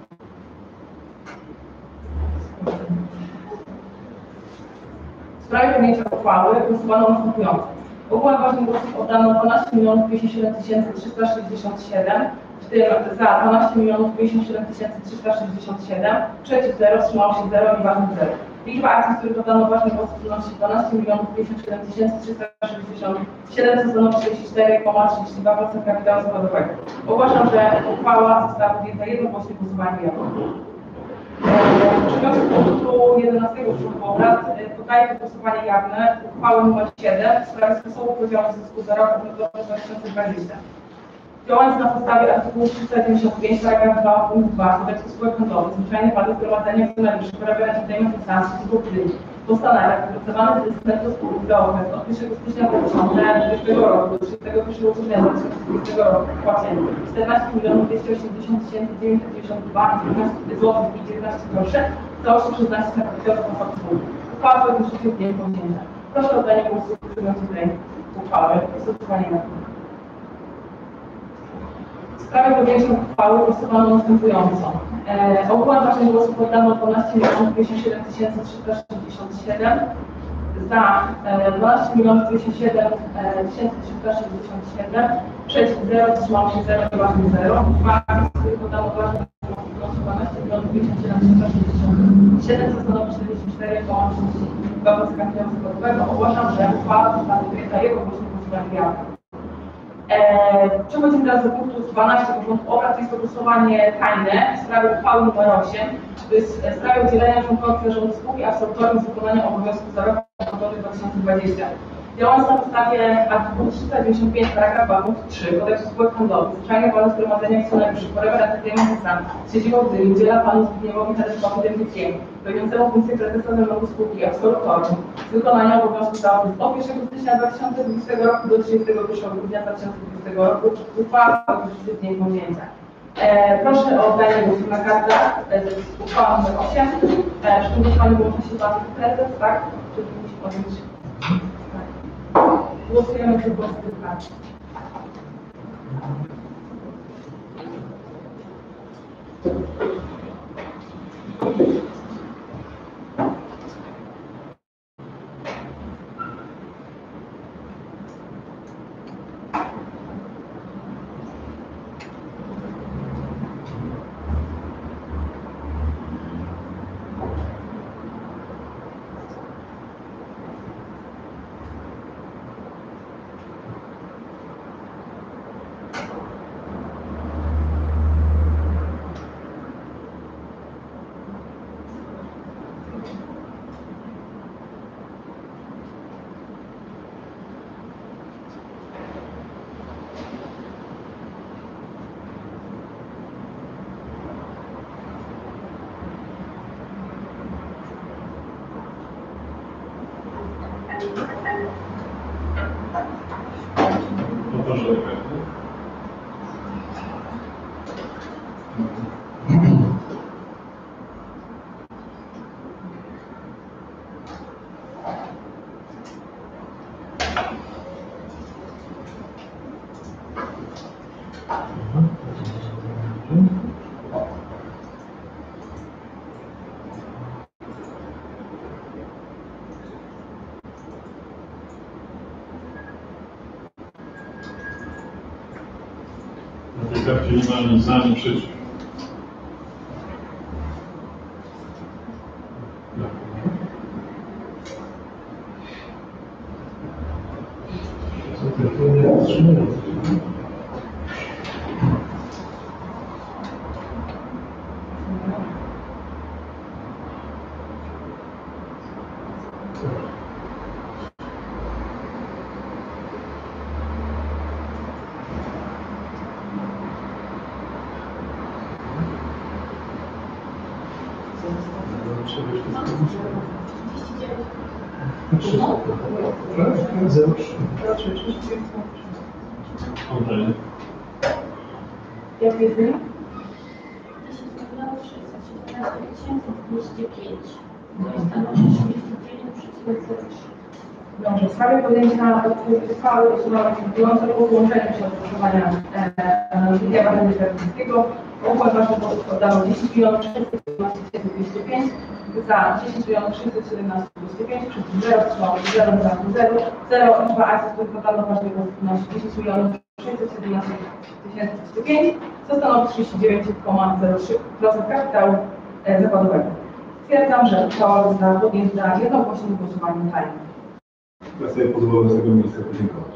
W sprawie podjęcia uchwały głosowano następująco. W ogóle ważnych głosów oddano dwanaście milionów dwieście siedem tysięcy trzysta sześćdziesiąt siedem, w tym za dwanaście milionów dwieście siedem tysięcy trzysta sześćdziesiąt siedem, przeciw zero, wstrzymało się zero i ważnych zero. Liczba akcji, z których oddano ważnych głosów wynosi dwanaście milionów dwieście siedem tysięcy trzysta sześćdziesiąt siedem, co stanowi trzydzieści cztery przecinek trzydzieści dwa procent kapitału zakładowego. Ogłaszam, że uchwała została podjęta jednogłośnie głosowaniem jawnym. Przyjmując punktu jedenastego porządku obrad, podaję pod głosowanie jawne uchwałę nr siedem w sprawie sposobu podziału zysku za rok dwa tysiące dwudziesty. Działając na podstawie artykułu trzysta dziewięćdziesiąt pięć paragraf dwa punkt dwa Kodeksu spółek handlowych, zwyczajnie walny zgromadzenia akcjonariuszy po referendum Dejment Instancji z Gdyni postanawia wypracowany zysk netto spółki za okres od pierwszego stycznia dwa tysiące dwudziestego roku do trzydziestego pierwszego grudnia dwa tysiące dwudziestego roku płacić czternaście milionów dwieście osiemdziesiąt tysięcy dziewięćset dziewięćdziesiąt dwa złotych i dziewiętnaście groszy, całości przeznaczyć na kapitał sponsor spółki. Uchwała wchodzi w życie w dniu podjęcia. Proszę o oddanie głosu przyjmujący tej uchwały i stosowanie na tym. W sprawie podjęcia uchwały głosowano następująco. E, ogółem ważnych głosów oddano dwanaście milionów dwieście siedem tysięcy trzysta sześćdziesiąt siedem, za e, dwanaście milionów dwieście siedem tysięcy trzysta sześćdziesiąt siedem, przeciw zero, wstrzymało się zero, ważnych zero. Uchwała, z których oddano ważnych głosów wynosi dwanaście milionów pięćdziesiąt siedem tysięcy trzysta sześćdziesiąt siedem, co stanowi czterdzieści cztery przecinek trzydzieści dwa procent kapitału zakładowego. Ogłaszam, że uchwała została podjęta jednogłośnie głosowaniem jawnym. Eee, Przechodzimy teraz do punktu dwanaście porządku obrad, to jest to głosowanie tajne w sprawie uchwały numer osiem, to jest w sprawie udzielenia członkowi zarządu spółki absolutorium z wykonania obowiązków za rok dwa tysiące dwudziesty. Działając na podstawie artykułu trzysta dziewięćdziesiąt pięć paragraf dwa punkt trzy Kodeksu spółek handlowych, zwyczajnie walne zgromadzenie akcjonariuszy po referendacji z siedzibą w Gdyni udziela panu Zbigniewowi Tadeuszowi Dębickiemu, pełniącemu funkcję prezesa zarządu spółki absolutorium z wykonania obowiązków za okres od pierwszego stycznia dwa tysiące dwudziestego roku do trzydziestego pierwszego grudnia dwa tysiące dwudziestego roku. Uchwała w dzień podjęcia. E, proszę o oddanie głosu na kartach. E, uchwała numer osiem. E, przy tym głosowaniu wyłącza się pan prezes, tak? Czy musi podjąć? Tak. Głosujemy przy głosu tych kart. pożegę. Na tej karcie nie ma ani za, ani przeciw. Nie wstrzymują. zero trzy. Tutaj. Jak jest wynik? dziesięć milionów sześćset siedemnaście tysięcy dwieście pięć. To stanowi trzydzieści dziewięć przecinek zero trzy. Dobrze, w sprawie podjęcia uchwały usuwania następujące po połączeniu się odgłosowania Lidia Badania Terapeutyckiego. Uchwałę waszych głosów oddało dziesięć milionów czterysta siedemnaście tysięcy dwieście pięć, za dziesięć milionów trzysta siedemnaście tysięcy dwieście pięć, przeciw zero, zero, zero, zero, zero, liczba akcji, których oddano waszych głosów wynosi dziesięć milionów sześćset siedemnaście tysięcy dwieście pięć, co stanowi trzydzieści dziewięć przecinek zero trzy procent kapitału e, zakładowego. Stwierdzam, że uchwała została podjęta jednogłośnym głosowaniem tajnym. Ja sobie pozwolę z tego miejsca podziękować.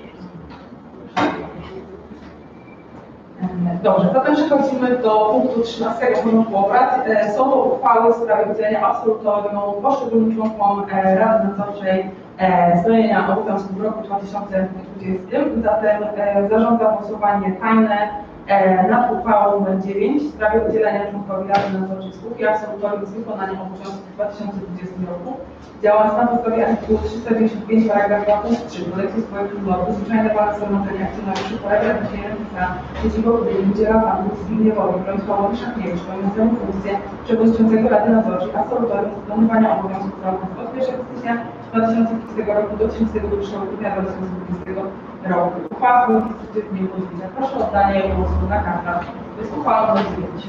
Dobrze, zatem przechodzimy do punktu trzynastego porządku obrad. Są to uchwały w sprawie udzielenia absolutorium poszczególnym członkom Rady Nadzorczej spełnienia obowiązków w roku dwa tysiące dwudziestym. Zatem zarządzam głosowanie tajne nad uchwałą numer dziewięć w sprawie udzielenia członkowi Rady Nadzorczej spółki absolutorium z wykonaniem obowiązków w dwa tysiące dwudziestym roku. Działając na podstawie artykułu trzysta pięćdziesiąt pięć paragraf dwa punkt trzy Kodeksu spółek handlowych, zwyczajne pana zgromadzenia akcjonariuszy paragraf za przeciwko którym udziela panu Zbigniewowi Brońkowi Szachniewicz, pełniącemu funkcję przewodniczącego Rady Nadzorczej absolutorium z wykonywania obowiązków prawnych od pierwszego stycznia dwa tysiące dwudziestego roku do trzydziestego pierwszego grudnia dwa tysiące dwudziestego roku. Uchwała w nie umożliwia. Proszę o oddanie głosu na kartach. To jest uchwała numer dziewięć.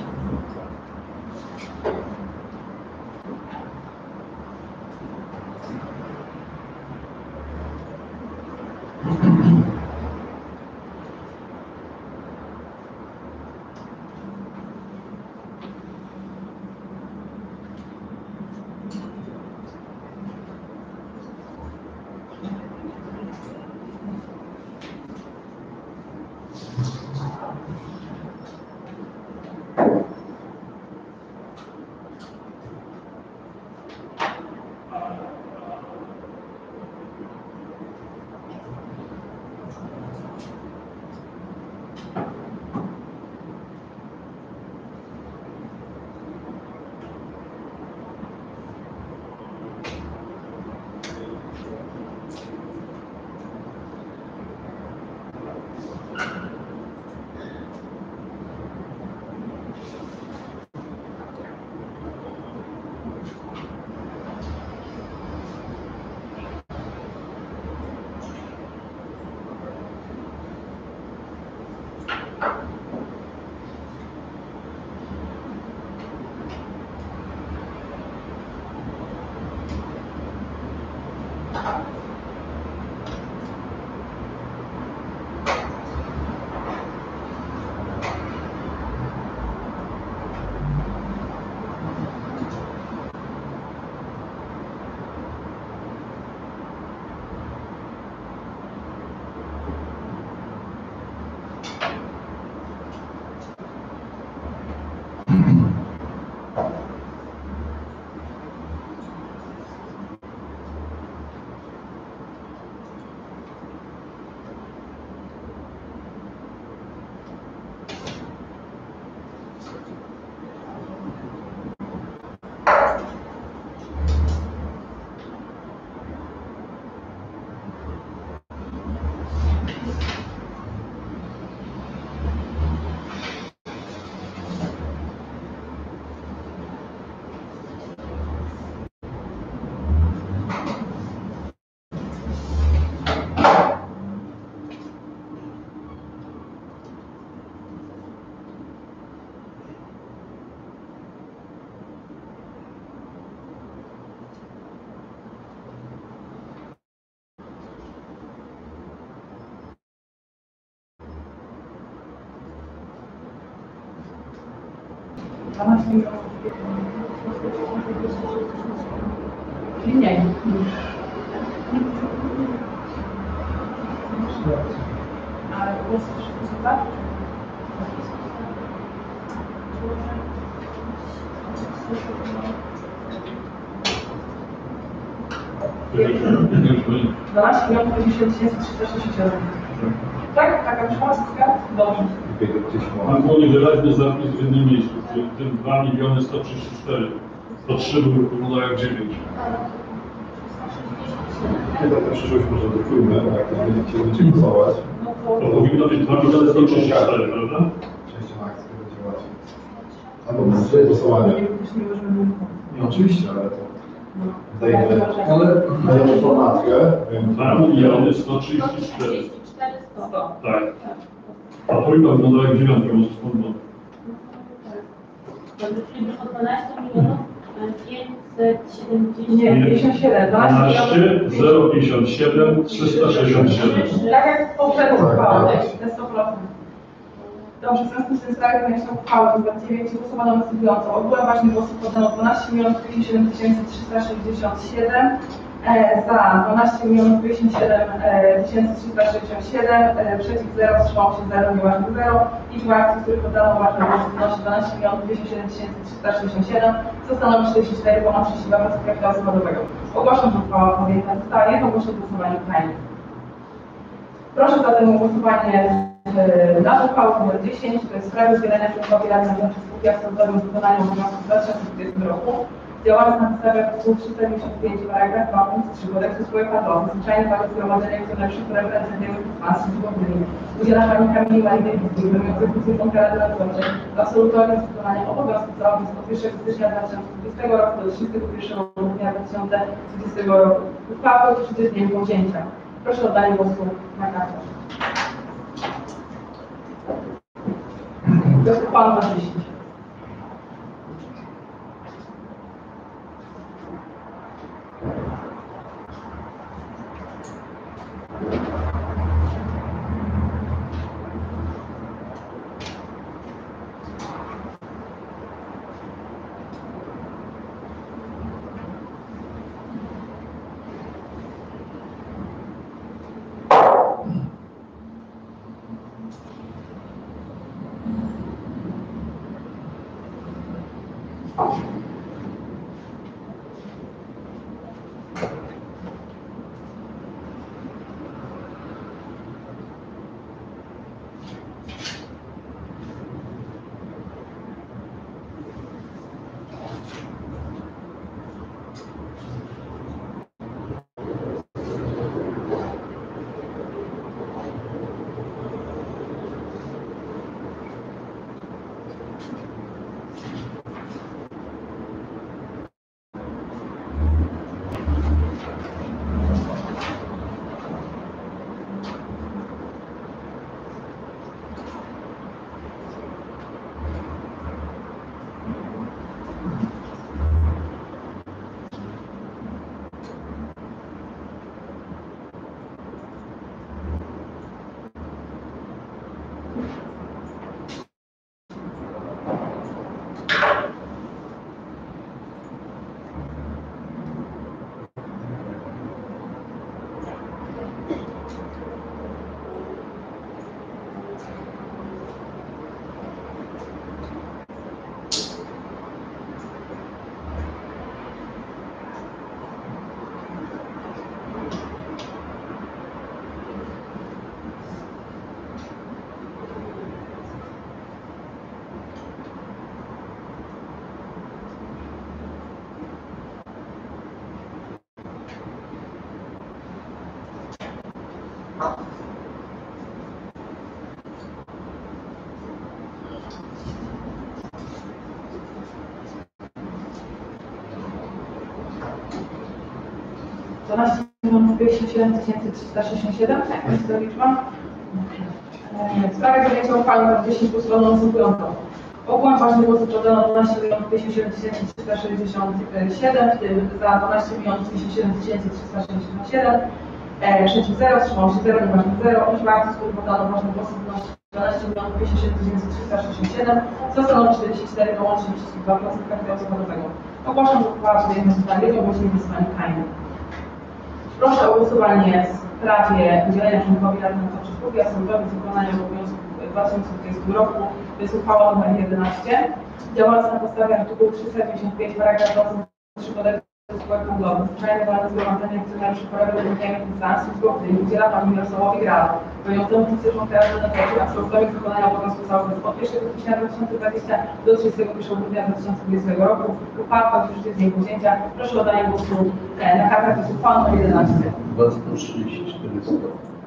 dwanaście milionów. Czyli mniej. Ale głos wszyscy za? dwanaście milionów pięćdziesiąt tysięcy trzysta sześćdziesiąt siedem. Tak? Taka wyszła zyska? Dobrze. Mam było niewyraźny zapis w jednym miejscu, czyli w tym dwa miliony sto trzydzieści cztery. To trzy były wyglądają jak dziewięć. Nie tak na przyszłość może drukujmy, jak to będziecie będziecie głosować. To powinno być dwa miliony sto trzydzieści cztery, prawda? Częścią akcji będzie łatwiej. Albo bez głosowania. No oczywiście, ale to dajemy, Ale dajemy formatkę. dwa miliony sto trzydzieści cztery. Tak. A trójka wygląda jak dziewiątka, może stąd. Czyli było dwanaście milionów pięćset siedemdziesiąt. Nie, pięćdziesiąt siedem. dwanaście zero pięćdziesiąt siedem trzysta sześćdziesiąt siedem. Tak jak poprzednio uchwała, to jest sto procent. Dobrze, w związku z tym starego miesiąca uchwały numer dziewięć głosowano następująco. Ogółem ważnych głosów poddano dwanaście milionów pięćdziesiąt siedem tysięcy trzysta sześćdziesiąt siedem, e, za dwanaście milionów pięćdziesiąt siedem tysięcy trzysta sześćdziesiąt siedem, e, przeciw zero, wstrzymało się zero, nieważne zero. Liczba akcji, których poddano ważne głosy wynosi dwanaście milionów dwieście siedem tysięcy trzysta sześćdziesiąt siedem, co stanowi czterdzieści cztery przecinek trzydzieści dwa procent kapitału zakładowego. Ogłaszam, że uchwała podjęta zostanie, ogłoszę głosowanie tajne. Proszę zatem o głosowanie nad uchwałą numer dziesięć, to jest w sprawie zbierania członkowi Rady Nadzorczej Spółki Akcyjnej w wykonaniu obowiązków w dwa tysiące dwudziestym roku. Działając na podstawie artykułu trzysta pięćdziesiąt pięć paragraf dwa punkt trzy Kodeksu spółek handlowych, zwyczajnie fakt zgromadzenia akcjonariuszy, które reprezentują państwa służbowymi, udziela pani Kamili Marii Dębickiej, pełniącej funkcję członka Rady Nadzorczej, absolutorium z wykonania obowiązków założonych od pierwszego stycznia dwa tysiące dwudziestego roku do trzydziestego pierwszego grudnia dwa tysiące dwudziestego roku. Uchwała kończy z dniem powzięcia. Proszę o oddanie głosu na kartę. To jest uchwała numer dziesięć. dwanaście milionów pięćdziesiąt siedem tysięcy trzysta sześćdziesiąt siedem, tak jest to liczba. W sprawie podjęcia uchwały numer dziesięć głosowano następująco. Ogółem ważnych głosów poddano dwanaście milionów pięćdziesiąt siedem tysięcy trzysta sześćdziesiąt siedem, w tym za dwanaście milionów pięćdziesiąt siedem tysięcy trzysta sześćdziesiąt siedem, przeciw zero, wstrzymało się zero, nieważne zero. Liczba akcji, z których poddano ważnych głosów wynosi dwanaście milionów dwieście siedem tysięcy trzysta sześćdziesiąt siedem, co stanowi czterdzieści cztery przecinek trzydzieści dwa procent kapitału zakładowego. Ogłaszam uchwałę podjętą w sprawie jednogłośnie głosowanie tajne. Proszę o głosowanie w sprawie udzielenia członkowi Rady Nadzorczej Spółki Absolutorium z wykonania obowiązków w dwa tysiące dwudziestym roku. To jest uchwała numer jedenaście. Działając na podstawie artykułu trzysta dziewięćdziesiąt pięć paragraf trzy kodeksu spółek handlowych, zwyczajne walne zgromadzenie akcjonariuszy chorego wynikających z sankcji zgodnych udziela Panu Mirosławowi Gradu, pełniącemu funkcję członka Rady Nadzorczej Absolutorium z wykonania obowiązków założonych od pierwszego września dwa tysiące dwudziestego do trzydziestego pierwszego grudnia dwa tysiące dwudziestego roku. Uchwała wchodzi w życie z dniem podjęcia. Proszę o danie głosu na kartach. To jest uchwała numer jedenaście. dwa sto trzydzieści cztery sto.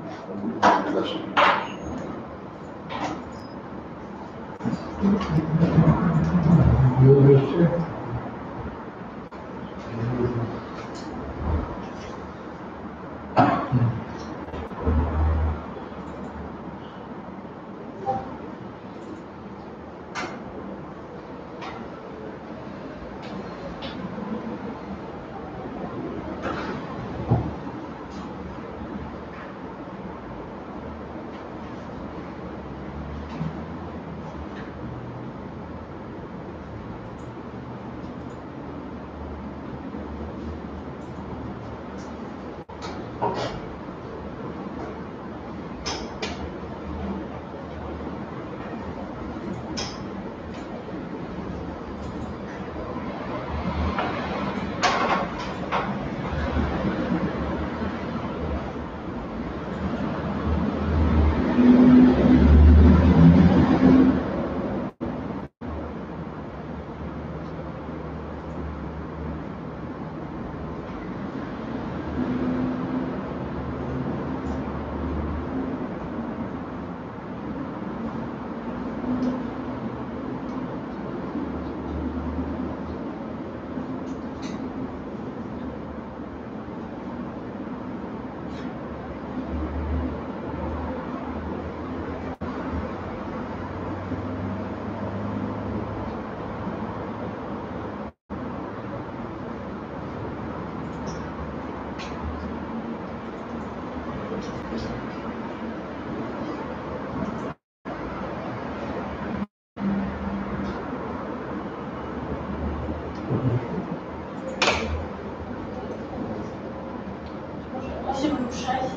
osiem lub sześć.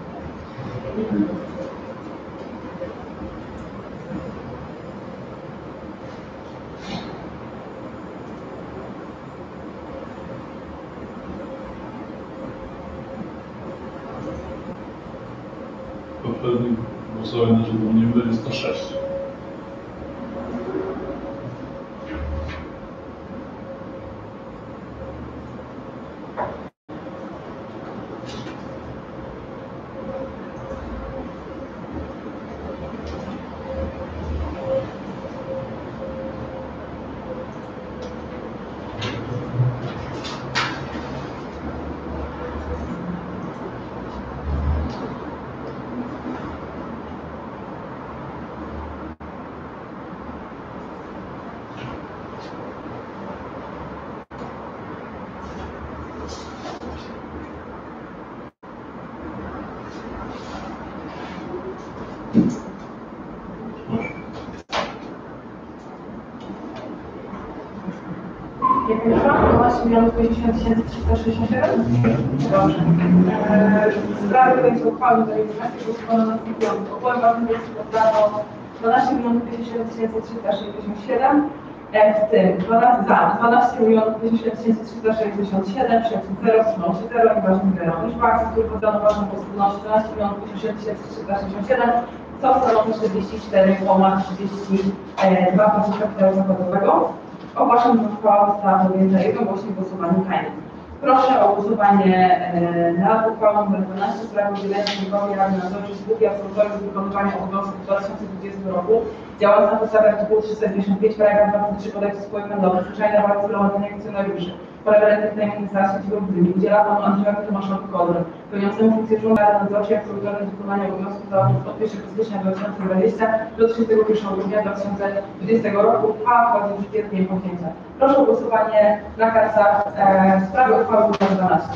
Poprzednim głosowaniu, żeby nie było sto sześć. Jak mówiłam, osiem milionów pięćdziesiąt tysięcy trzysta sześćdziesiąt siedem? Dobrze. W sprawie tej uchwały do jedenaście głosowano następująco. Ogółem ważnym jest poddano dwanaście milionów pięćdziesiąt siedem tysięcy trzysta sześćdziesiąt siedem, w tym dwanaście, za dwanaście milionów pięćdziesiąt siedem tysięcy trzysta sześćdziesiąt siedem, przeciw zero, wstrząs się zero i ważnym zero. Liczba akcji, które poddano ważną głosowności dwanaście milionów pięćdziesiąt siedem tysięcy trzysta sześćdziesiąt siedem, co stanowi czterdzieści cztery przecinek trzydzieści dwa procent kapitału zakładowego. Ogłaszam, że uchwała została podjęta jednogłośnie w głosowaniu tajnym. Proszę o głosowanie nad uchwałą numer dwanaście w sprawie udzielenia członkowi Rady Nadzorczej Spółki Absolutorium z wykonywania obowiązków w dwa tysiące dwudziestym roku, działając na podstawie artykułu trzysta dziewięćdziesiąt pięć paragraf dwa trzy kodeksu spółek handlowych, zwyczajne walne zgromadzenie akcjonariuszy, polegających na administracji Gdyni, udziela Panu Andrzejowi Tomaszowi Kodr, pełniącemu funkcję członka Rady Nadzorczej Absolutorium z wykonania obowiązków założonych od pierwszego stycznia dwa tysiące dwudziestego do trzydziestego pierwszego grudnia dwa tysiące dwudziestego roku. Uchwała wchodzi w życie z dniem podjęcia. Proszę o głosowanie na kartach e, w sprawie uchwały numer dwanaście.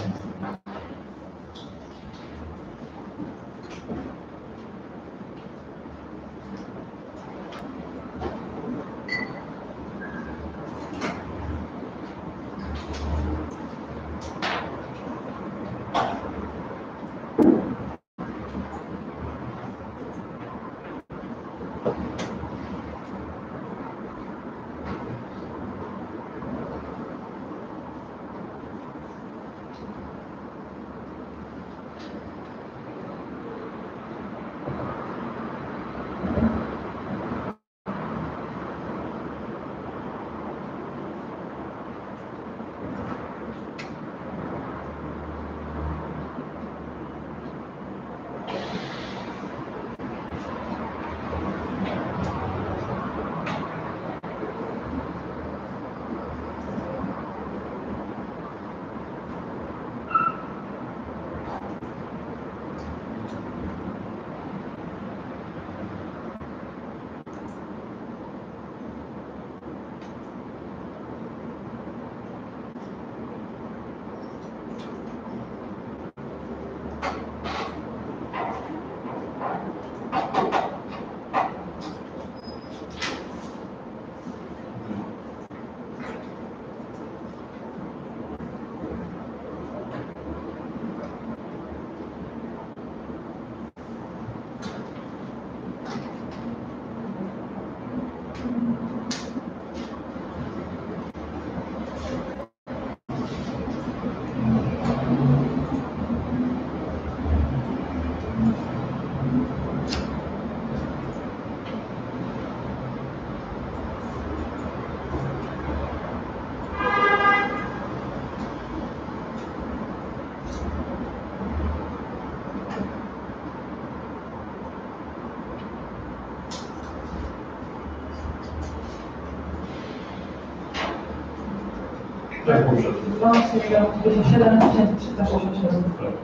dwanaście milionów dwieście siedem tysięcy trzysta sześćdziesiąt siedem.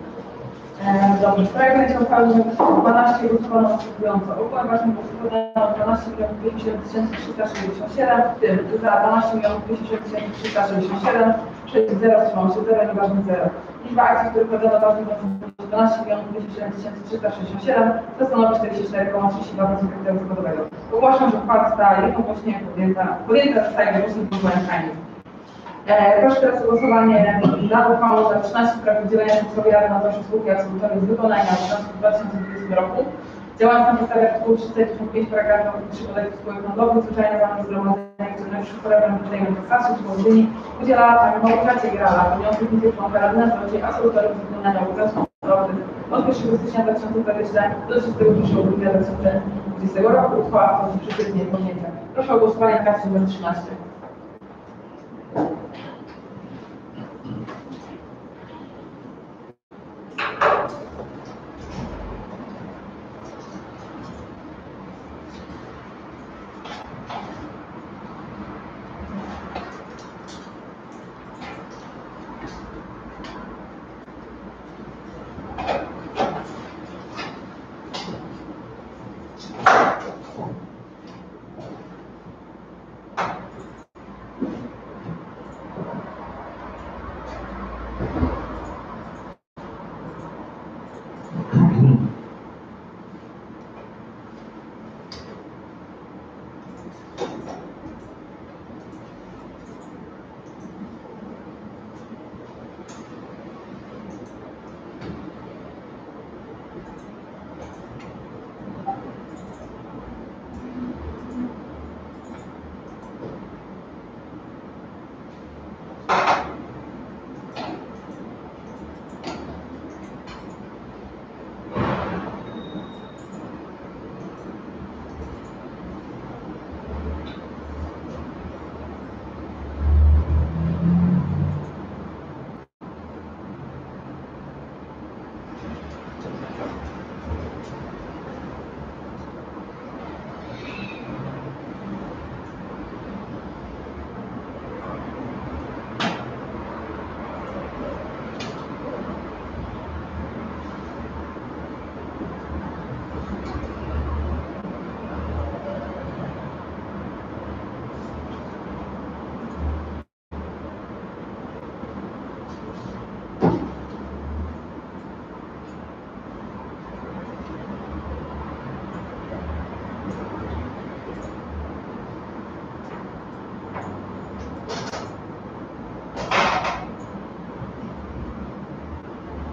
Dobrze, projekt będzie uchwały dwanaście głosowano następująco. Uchwała ważnym głosowano dwanaście milionów dwieście siedem tysięcy trzysta sześćdziesiąt siedem, w tym za dwanaście milionów dwieście siedem tysięcy trzysta sześćdziesiąt siedem, przeciw zero, wstrzymało się zero, nieważne zero. Liczba akcji, których podano ważnym głosowano dwanaście milionów dwieście siedem tysięcy trzysta sześćdziesiąt siedem, to stanowi czterdzieści cztery przecinek trzydzieści dwa procent kapitału zakładowego. Ogłaszam, że uchwała została jednogłośnie podjęta, podjęta zostaje głosem głosowania. E, proszę teraz o głosowanie nad uchwałą za trzynaście spraw udzielenia Państwowej Rady Nadzoru Spółki Absolutorium z wykonania w dwa tysiące dwudziestym roku. Działając na podstawie artykułu trzydzieści pięć paragrafu trzy Kodeksu spółek handlowych, zwyczajnie walne zgromadzenie akcjonariuszy Forever Entertainment Texasu w Wołodyni udziela pani Małgorzacie Grala, pełniącej funkcję członka Rady Nadzorczej Absolutorium z wykonania obowiązków handlowych od pierwszego stycznia dwa tysiące dwudziestego do trzydziestego pierwszego grudnia dwa tysiące dwudziestego roku. Uchwała wchodzi w życie z dniem podjęcia. Proszę o głosowanie na karcie numer trzynaście.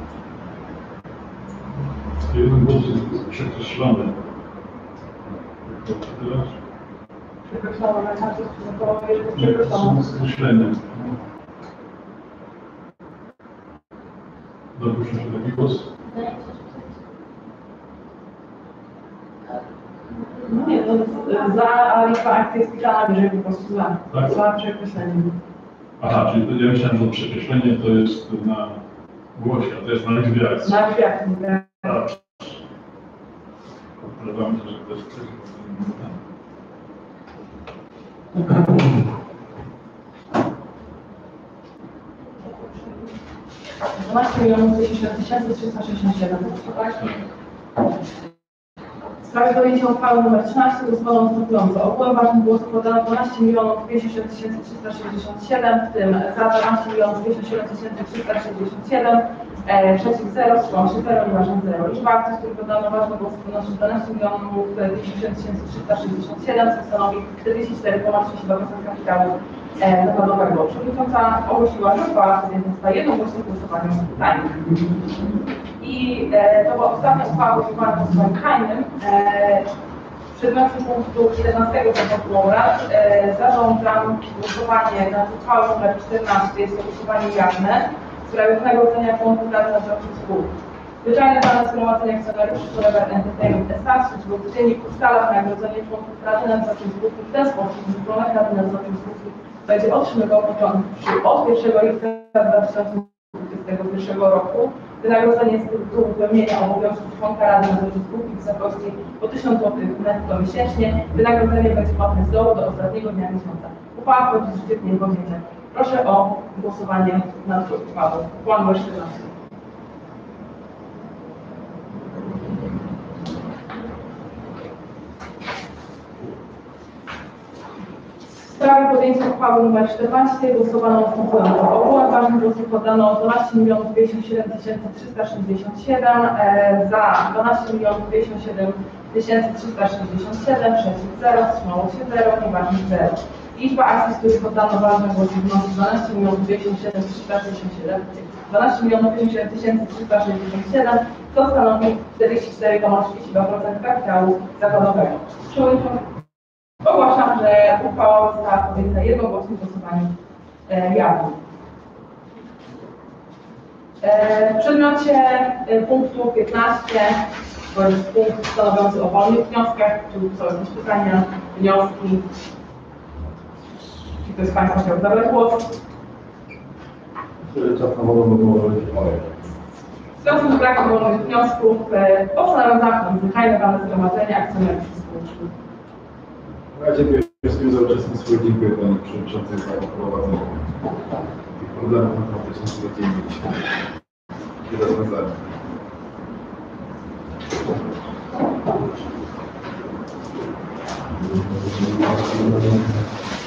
Jeden głos jest przekreślony. Przekreślono na karcie sprzedażowej, jest przekreślono. Skreślenie. Dopuszczę się taki głos? No nie, no za, a liczba akcji jest pisana, że po prostu za. Tak? Za przekreśleniem. Aha, czyli to ja myślałem, że przekreślenie to jest na głosie, a to jest na liczbie akcji. Na liczbie akcji. Tak. Podoba mi się, że to jest coś. dwanaście milionów dwieście tysięcy trzysta sześćdziesiąt siedem. Tak? W sprawie podjęcia uchwały nr trzynaście uchwałą następującą. Ogółem ważnych głosów oddano dwanaście milionów dwieście tysięcy trzysta sześćdziesiąt siedem, w tym za dwanaście milionów dwieście siedem tysięcy trzysta sześćdziesiąt siedem, e, przeciw zero, wstrzymał się zero, nieważne zero. Liczba akcji, z których oddano ważne głosy, wynosi dwanaście milionów dwieście siedem tysięcy trzysta sześćdziesiąt siedem, co stanowi czterdzieści cztery przecinek trzydzieści dwa procent kapitału e, zakładowego. Przewodnicząca ogłosiła, że uchwała została jednogłośnie głosowaniem tajnym. I e, to była ostatnia uchwała głosowana głosowaniem tajnym. E, w przedmiocie punktu czternastego porządku obrad e, zarządzam głosowanie nad uchwałą nr czternaście, jest to głosowanie jawne, w sprawie wynagrodzenia członków Rady Nadzorczej Spółki. Zwyczajne dane zgromadzenia akcjonariuszy Forever Entertainment S A, czyli dziennik ustala wynagrodzenie członków Rady Nadzorczej Spółki w ten sposób, że członek Rady Nadzorczej Spółki będzie otrzymywał począwszy od pierwszego lipca dwa tysiące dwudziestego pierwszego roku wynagrodzenie z tytułu wypełnienia obowiązków członka Rady Nadzorczej Spółki w wysokości po tysiąc złotych netto miesięcznie. Wynagrodzenie będzie płatne z dołu do ostatniego dnia miesiąca. Uchwała wchodzi w życie w dniu godzinie. Proszę o głosowanie nad uchwałą. Uchwała nr czternaście. W sprawie podjęcia uchwały nr czternaście głosowano następująco. Ogółem ważnych głosów oddano dwanaście milionów dwieście siedem tysięcy trzysta sześćdziesiąt siedem, e, za dwanaście milionów dwieście siedem tysięcy trzysta sześćdziesiąt siedem, przeciw zero, wstrzymało się zero, nieważne zero. Liczba akcji, z których oddano ważne głosy, wynosi dwanaście milionów dwieście siedem tysięcy trzysta sześćdziesiąt siedem, dwanaście milionów dwieście siedem tysięcy trzysta sześćdziesiąt siedem, co stanowi czterdzieści cztery przecinek trzydzieści dwa procent kapitału zakładowego. Przewodniczący, ogłaszam, że uchwała została podjęta jednogłośnym głosowaniem e, jawnym. E, w przedmiocie e, punktu piętnaście, to jest punkt stanowiący o wolnych wnioskach, czy są jakieś pytania, wnioski. Czy ktoś z Państwa chciał zabrać głos? Czas na wolę było W związku z brakiem wolnych wniosków e, postanowiam zamknąć zwyczajne dane zgromadzenia akcjonariuszy spółki. Ja dziękuję wszystkim za uczestnictwo i dziękuję Panie Przewodniczącej za poprowadzenie tych problemów matematycznych, które dzień mieliśmy i rozwiązania. Thank you.